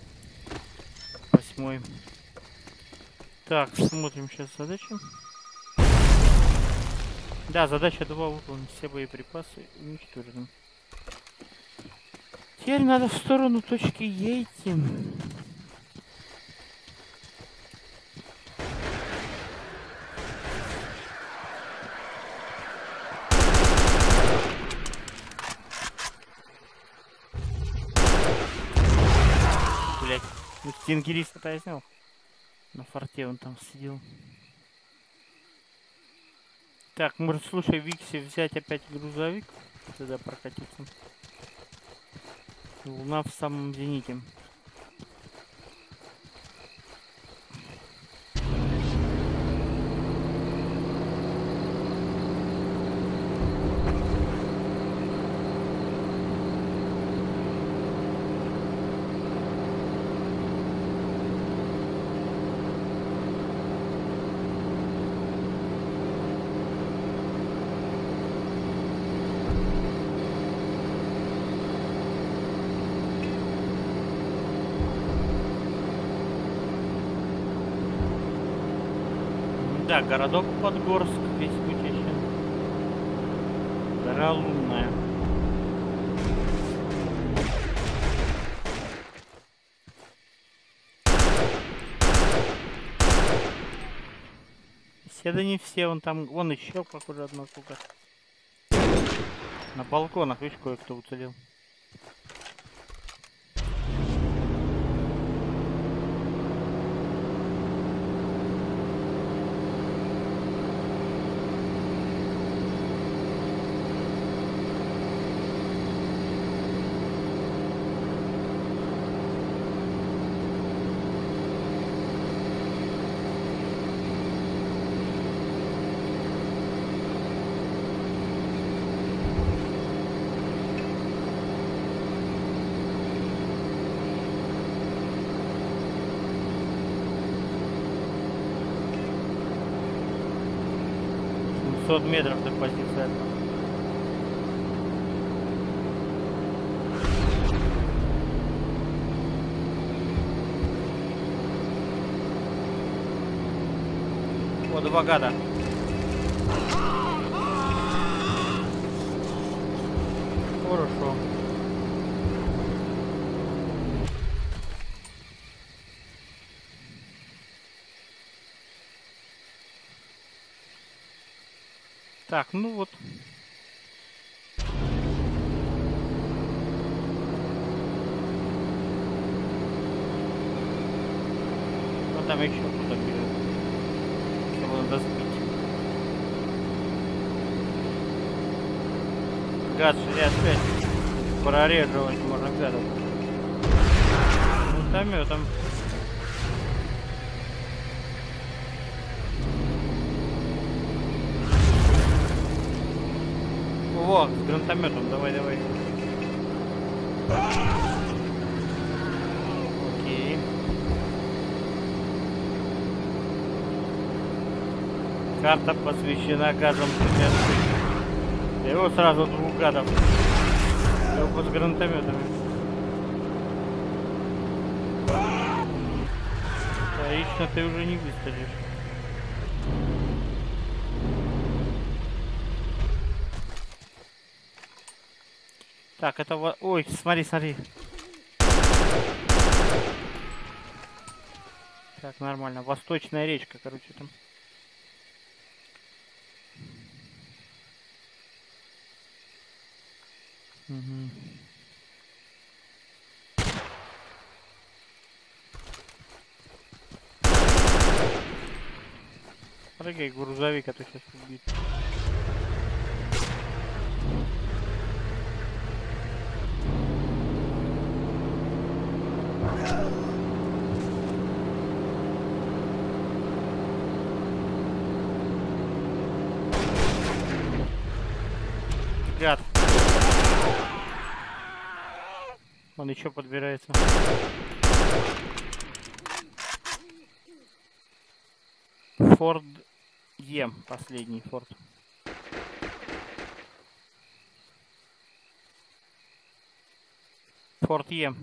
8. Так, смотрим сейчас задачу. Да, задача 2 выполнить. Все боеприпасы уничтожены. Теперь надо в сторону точки Е идти. Блять. Ну, стингериста-то я снял. На форте он там сидел. Так, может, слушай, Викси взять опять грузовик? Туда прокатиться. Луна в самом зените. Да, городок Подгорск весь вычищен. Гора Лунная. Все да не все, вон там, вон еще, похоже, одна штука. На балконах, видишь, кое-кто уцелел. Метров до позиции. Вот два гада. Хорошо. Так, ну вот. Ну там еще кто-то бежит. Его надо сбить. Гад 65. Прореживать можно гадов. Гранатометом. Во, с гранатометом, давай. Окей. Карта посвящена гадам. Его сразу двух гадов. Его с гранатометами. Вторично ты уже не выстрелишь. Так, это вот... Ой, смотри. Так, нормально. Восточная речка, короче, там. Угу. Прыгай, грузовик, а то сейчас убит. Гад. Он еще подбирается. Форд Е. Последний форт. Форт Е.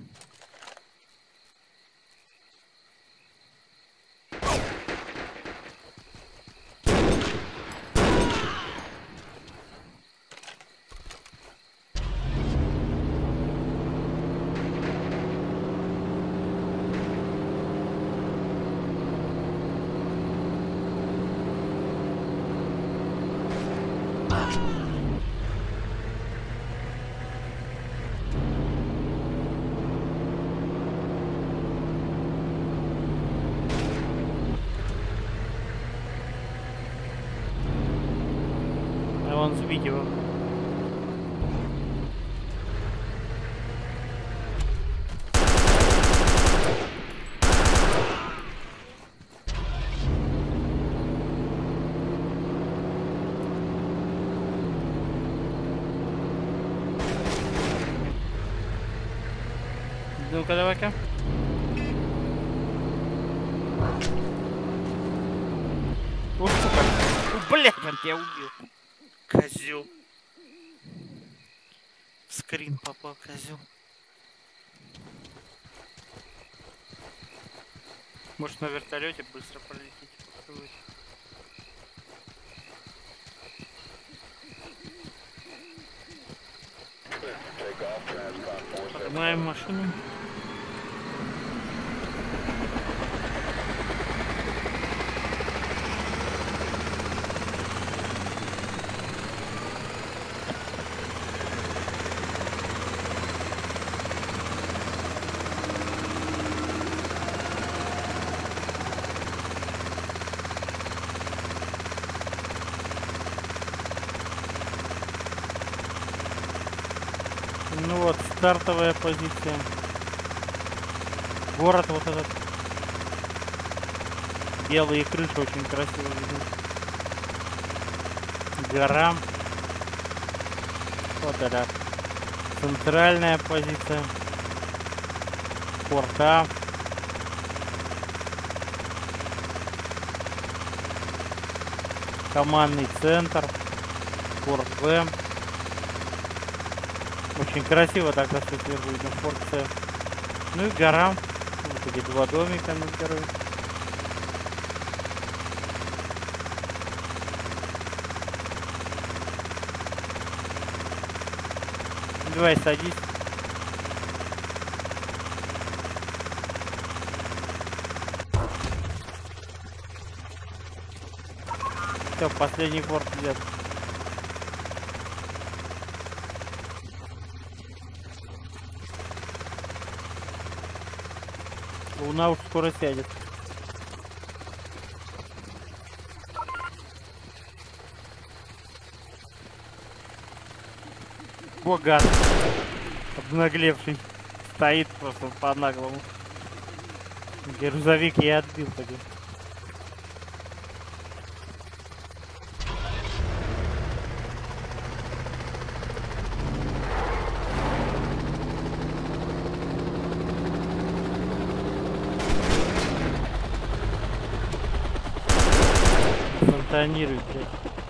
вон сбить его. Ну-ка, давай-ка. Ух, сука. Блядь, он тебя убил. Козел. В скрин попал, козел. Может, на вертолете быстро пролететь. Попробовать. Поднимаем машину. Ну вот, стартовая позиция. Город вот этот. Белые крыши очень красиво видны. Гора. Вот это. Центральная позиция. Порта. Командный центр. Порт Б. Очень красиво так все сверху видно. Порт С. Ну и гора. Вот эти два домика над горой. Давай, садись. Все, последний порт идет. Луна уж скоро сядет. Богат. Обнаглевший. Стоит просто по-наглому. Грузовик я отбил таки. Фонтанирует, блядь.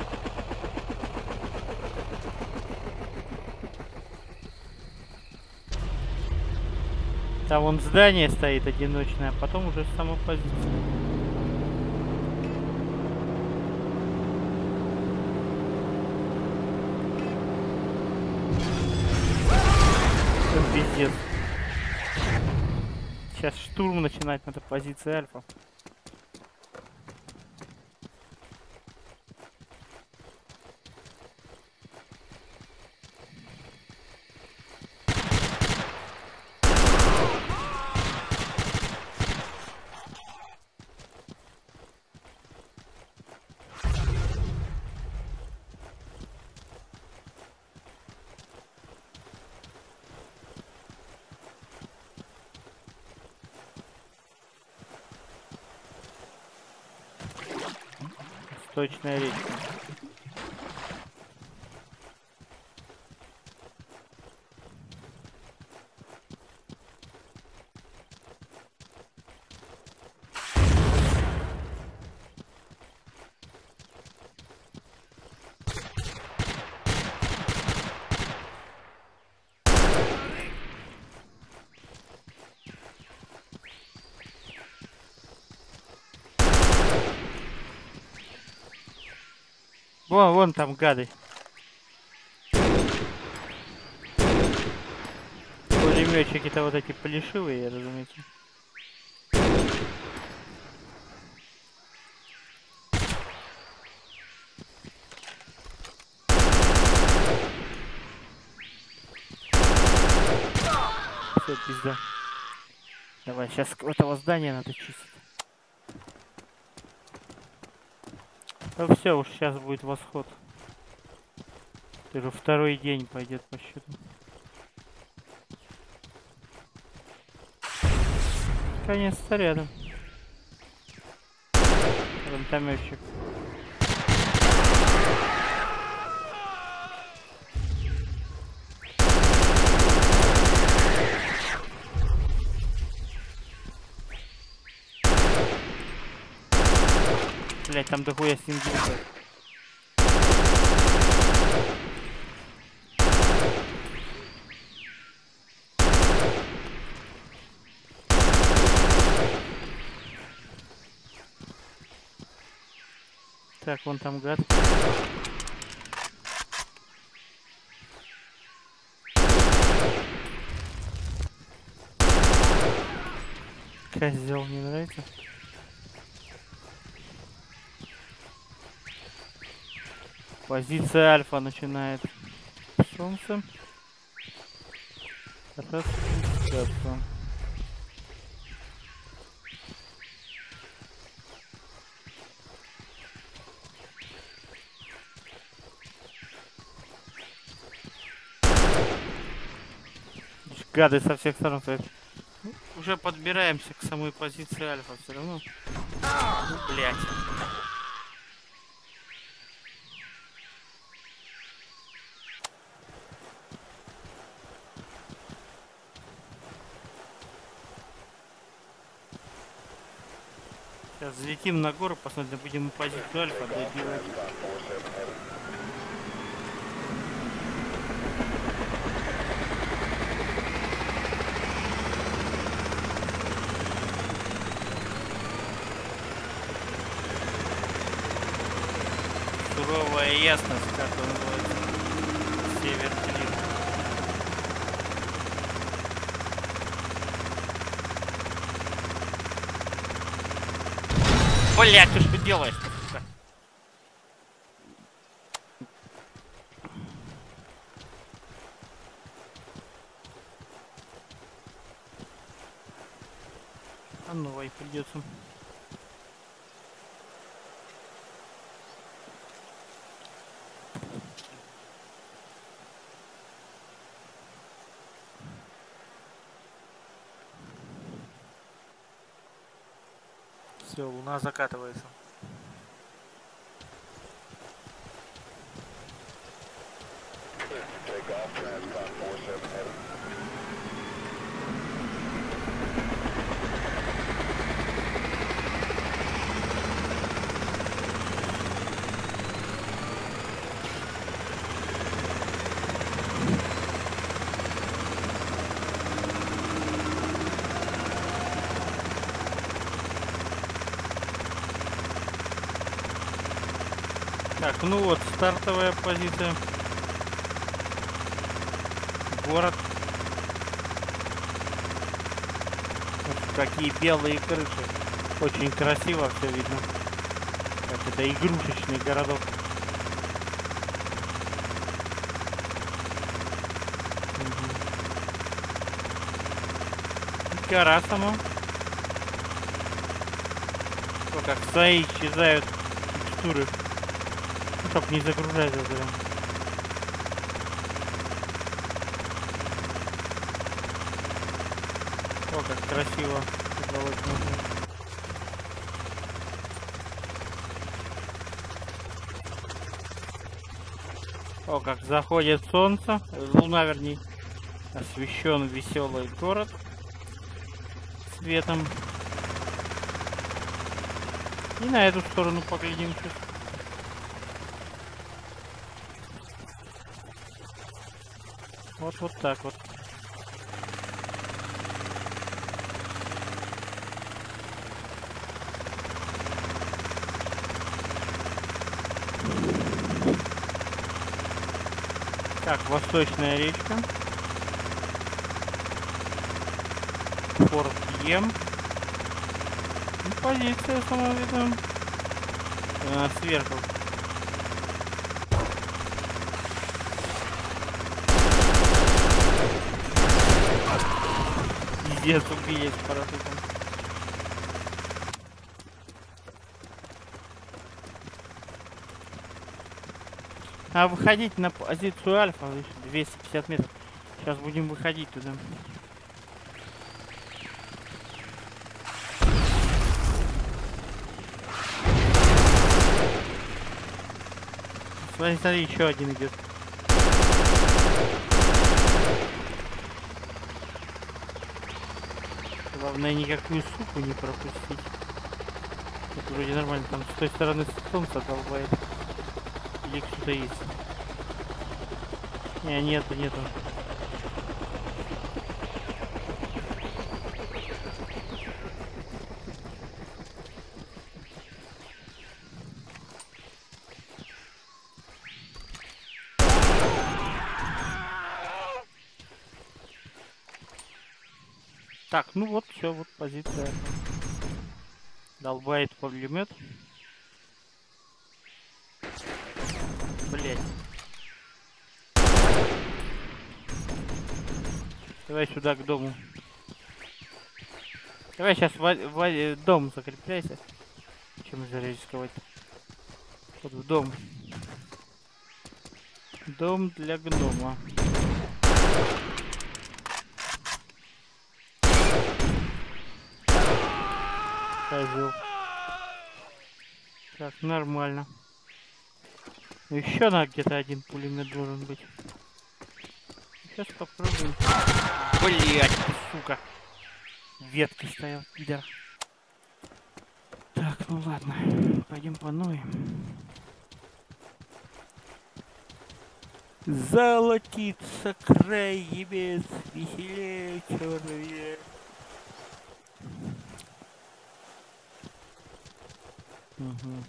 Там вон здание стоит одиночное, а потом уже сама позиция. Пиздец. Сейчас штурм начинать надо позиции Альфа. Точная речь. Вон там гады. Пулеметчики-то вот эти плешивые, разумеется. Все, пизда. Давай, сейчас этого здания надо чистить. Ну все, уж сейчас будет восход. Это уже второй день пойдет по счету. Конец-то рядом. Гранатометчик. Блять, там дохуя с ним делать. Так, вон там гад. Козел, не нравится? Позиция альфа начинает. Солнце. Распускаться. Гады со всех сторон стоят. Уже подбираемся к самой позиции альфа все равно. Ну, блять. Сейчас взлетим на гору, посмотрим, будем позицию альфа добивать. Суровая ясность, как он называется. Север Клин. Блять, ты что делаешь? А новой придется. Все, луна закатывается. Так, ну вот, стартовая позиция. Город. Вот какие белые крыши. Очень красиво все видно. Как это игрушечный городок. Гора сама. О, как свои исчезают текстуры. Ну, чтоб не загружать это. О, как красиво. О, как заходит солнце. Луна, вернее. Освещен веселый город светом. И на эту сторону поглядим чуть. Вот так вот. Так, восточная речка. Форт Ем. И позиция сама видно. Сверху. Пиздец, убить с парашютом. А выходить на позицию Альфа, 250 метров. Сейчас будем выходить туда. Смотри, смотри, еще один идет. Главное, никакую суку не пропустить. Это вроде нормально, там с той стороны солнца долбает. Или кто-то есть. Не, нету. Так, ну вот, все, вот позиция. Долбает пулемет. Блять. Давай сюда, к дому. Давай сейчас в дом закрепляйся. Чем зря рисковать? Вот в дом. Дом для гнома. Козел. Так, нормально. Еще на где-то один пулемет должен быть. Сейчас попробуем. Блять, сука. Ветка стоял, пидор. Так, ну ладно. Пойдем по новой. Золотится край небес, веселее черные. Угу.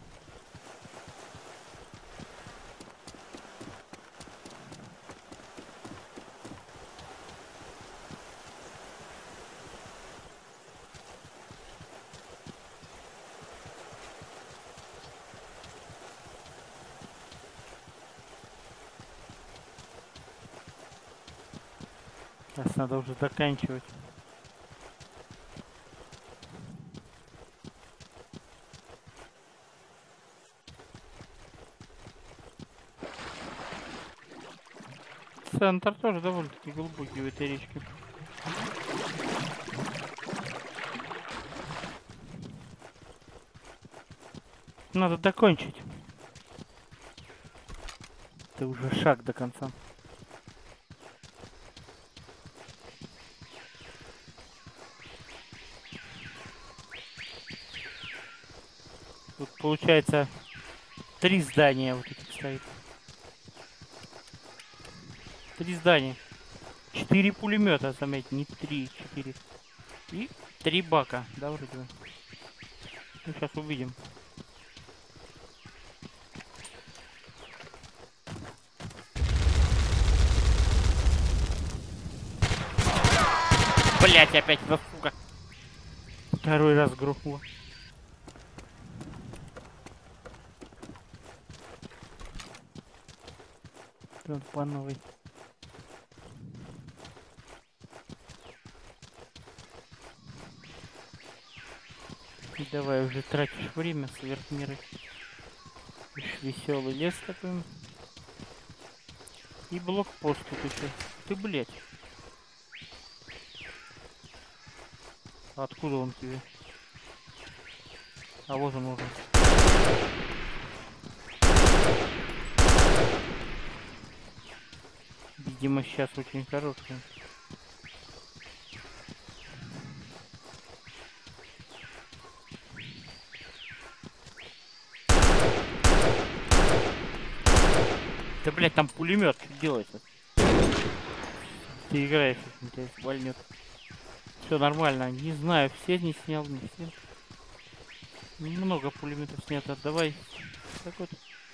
Сейчас надо уже заканчивать. Центр тоже довольно-таки глубокий в этой речке. Надо докончить. Это уже шаг до конца. Тут получается 3 здания вот этих стоит. 3 здания. 4 пулемета, заметьте, не 3, 4. И 3 бака, да, вроде бы. Ну, сейчас увидим. Блять, опять эта сука. Второй раз грохнула. Вот по новой. И давай уже тратишь время сверх мира. Веселый лес такой. И блокпост тут еще. Ты, блять. Откуда он тебе? А вот он уже. Видимо, сейчас очень хороший. Да, блять, там пулемет, что делается? Ты играешь, он тебя вольнет. Все нормально, не знаю, все не снял, не все. Немного пулеметов снято, давай. Так вот.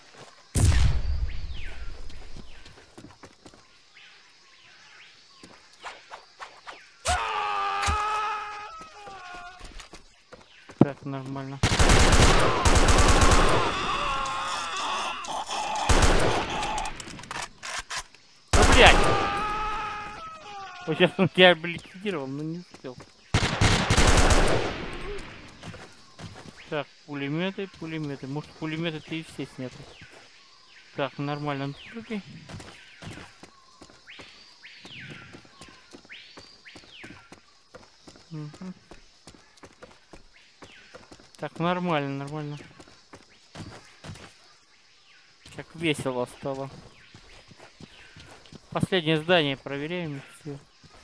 Так, нормально. Ну, блядь! Вот сейчас он тебя ликвидировал, но не успел. Так, пулеметы. Может, пулеметы-то и все сняты. Так, нормально. Окей. Мгм. Так, нормально, нормально. Как весело стало. Последнее здание проверяем и все.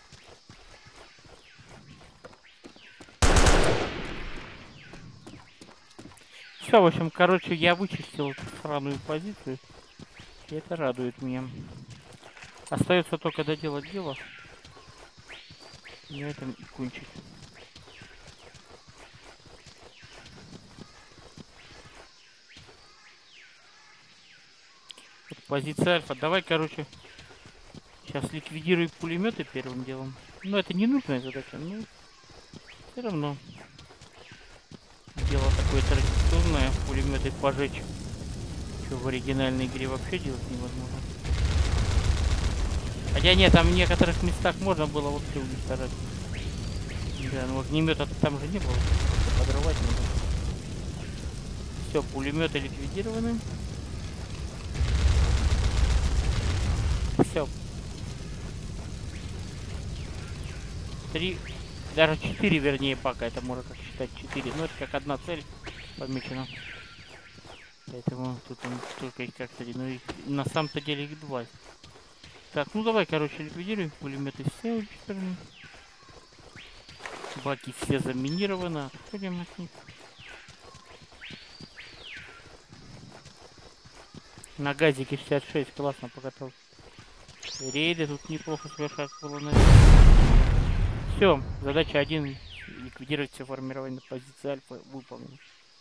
Все, в общем, короче, я вычистил эту сраную позицию. И это радует меня. Остается только доделать дело. И на этом и кончить. Вот позиция Альфа. Давай, короче, сейчас ликвидируй пулеметы первым делом. Ну, это не нужная задача, но все равно. Дело такое традиционное. Пулеметы пожечь. Что в оригинальной игре вообще делать невозможно. Хотя нет, там в некоторых местах можно было вообще уничтожать. Да, но огнемета там же не было. Подрывать надо. Все, пулеметы ликвидированы. Все. 3, даже 4, вернее, пока это можно как считать 4. Но это как одна цель помечена. Поэтому тут он только их как-то... Ну, их, на самом-то деле их 2. Так, ну давай, короче, ликвидируем. Пулеметы все уничтожены. Баки все заминированы. Отходим от них. На газике 66 классно покатал. Рейды тут неплохо совершать было, наверное. Все, задача 1. Ликвидировать все формирование позиции Альфа выполнена.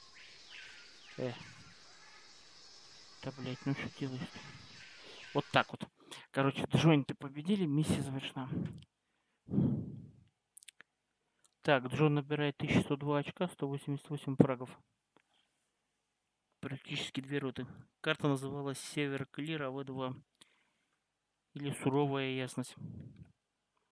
Да, блять, ну что делаешь? Вот так вот. Короче, джойнты победили, миссия завершена. Так, Джон набирает 1102 очка, 188 фрагов. Практически 2 роты. Карта называлась Север Клир, АВ-2. Или Суровая ясность.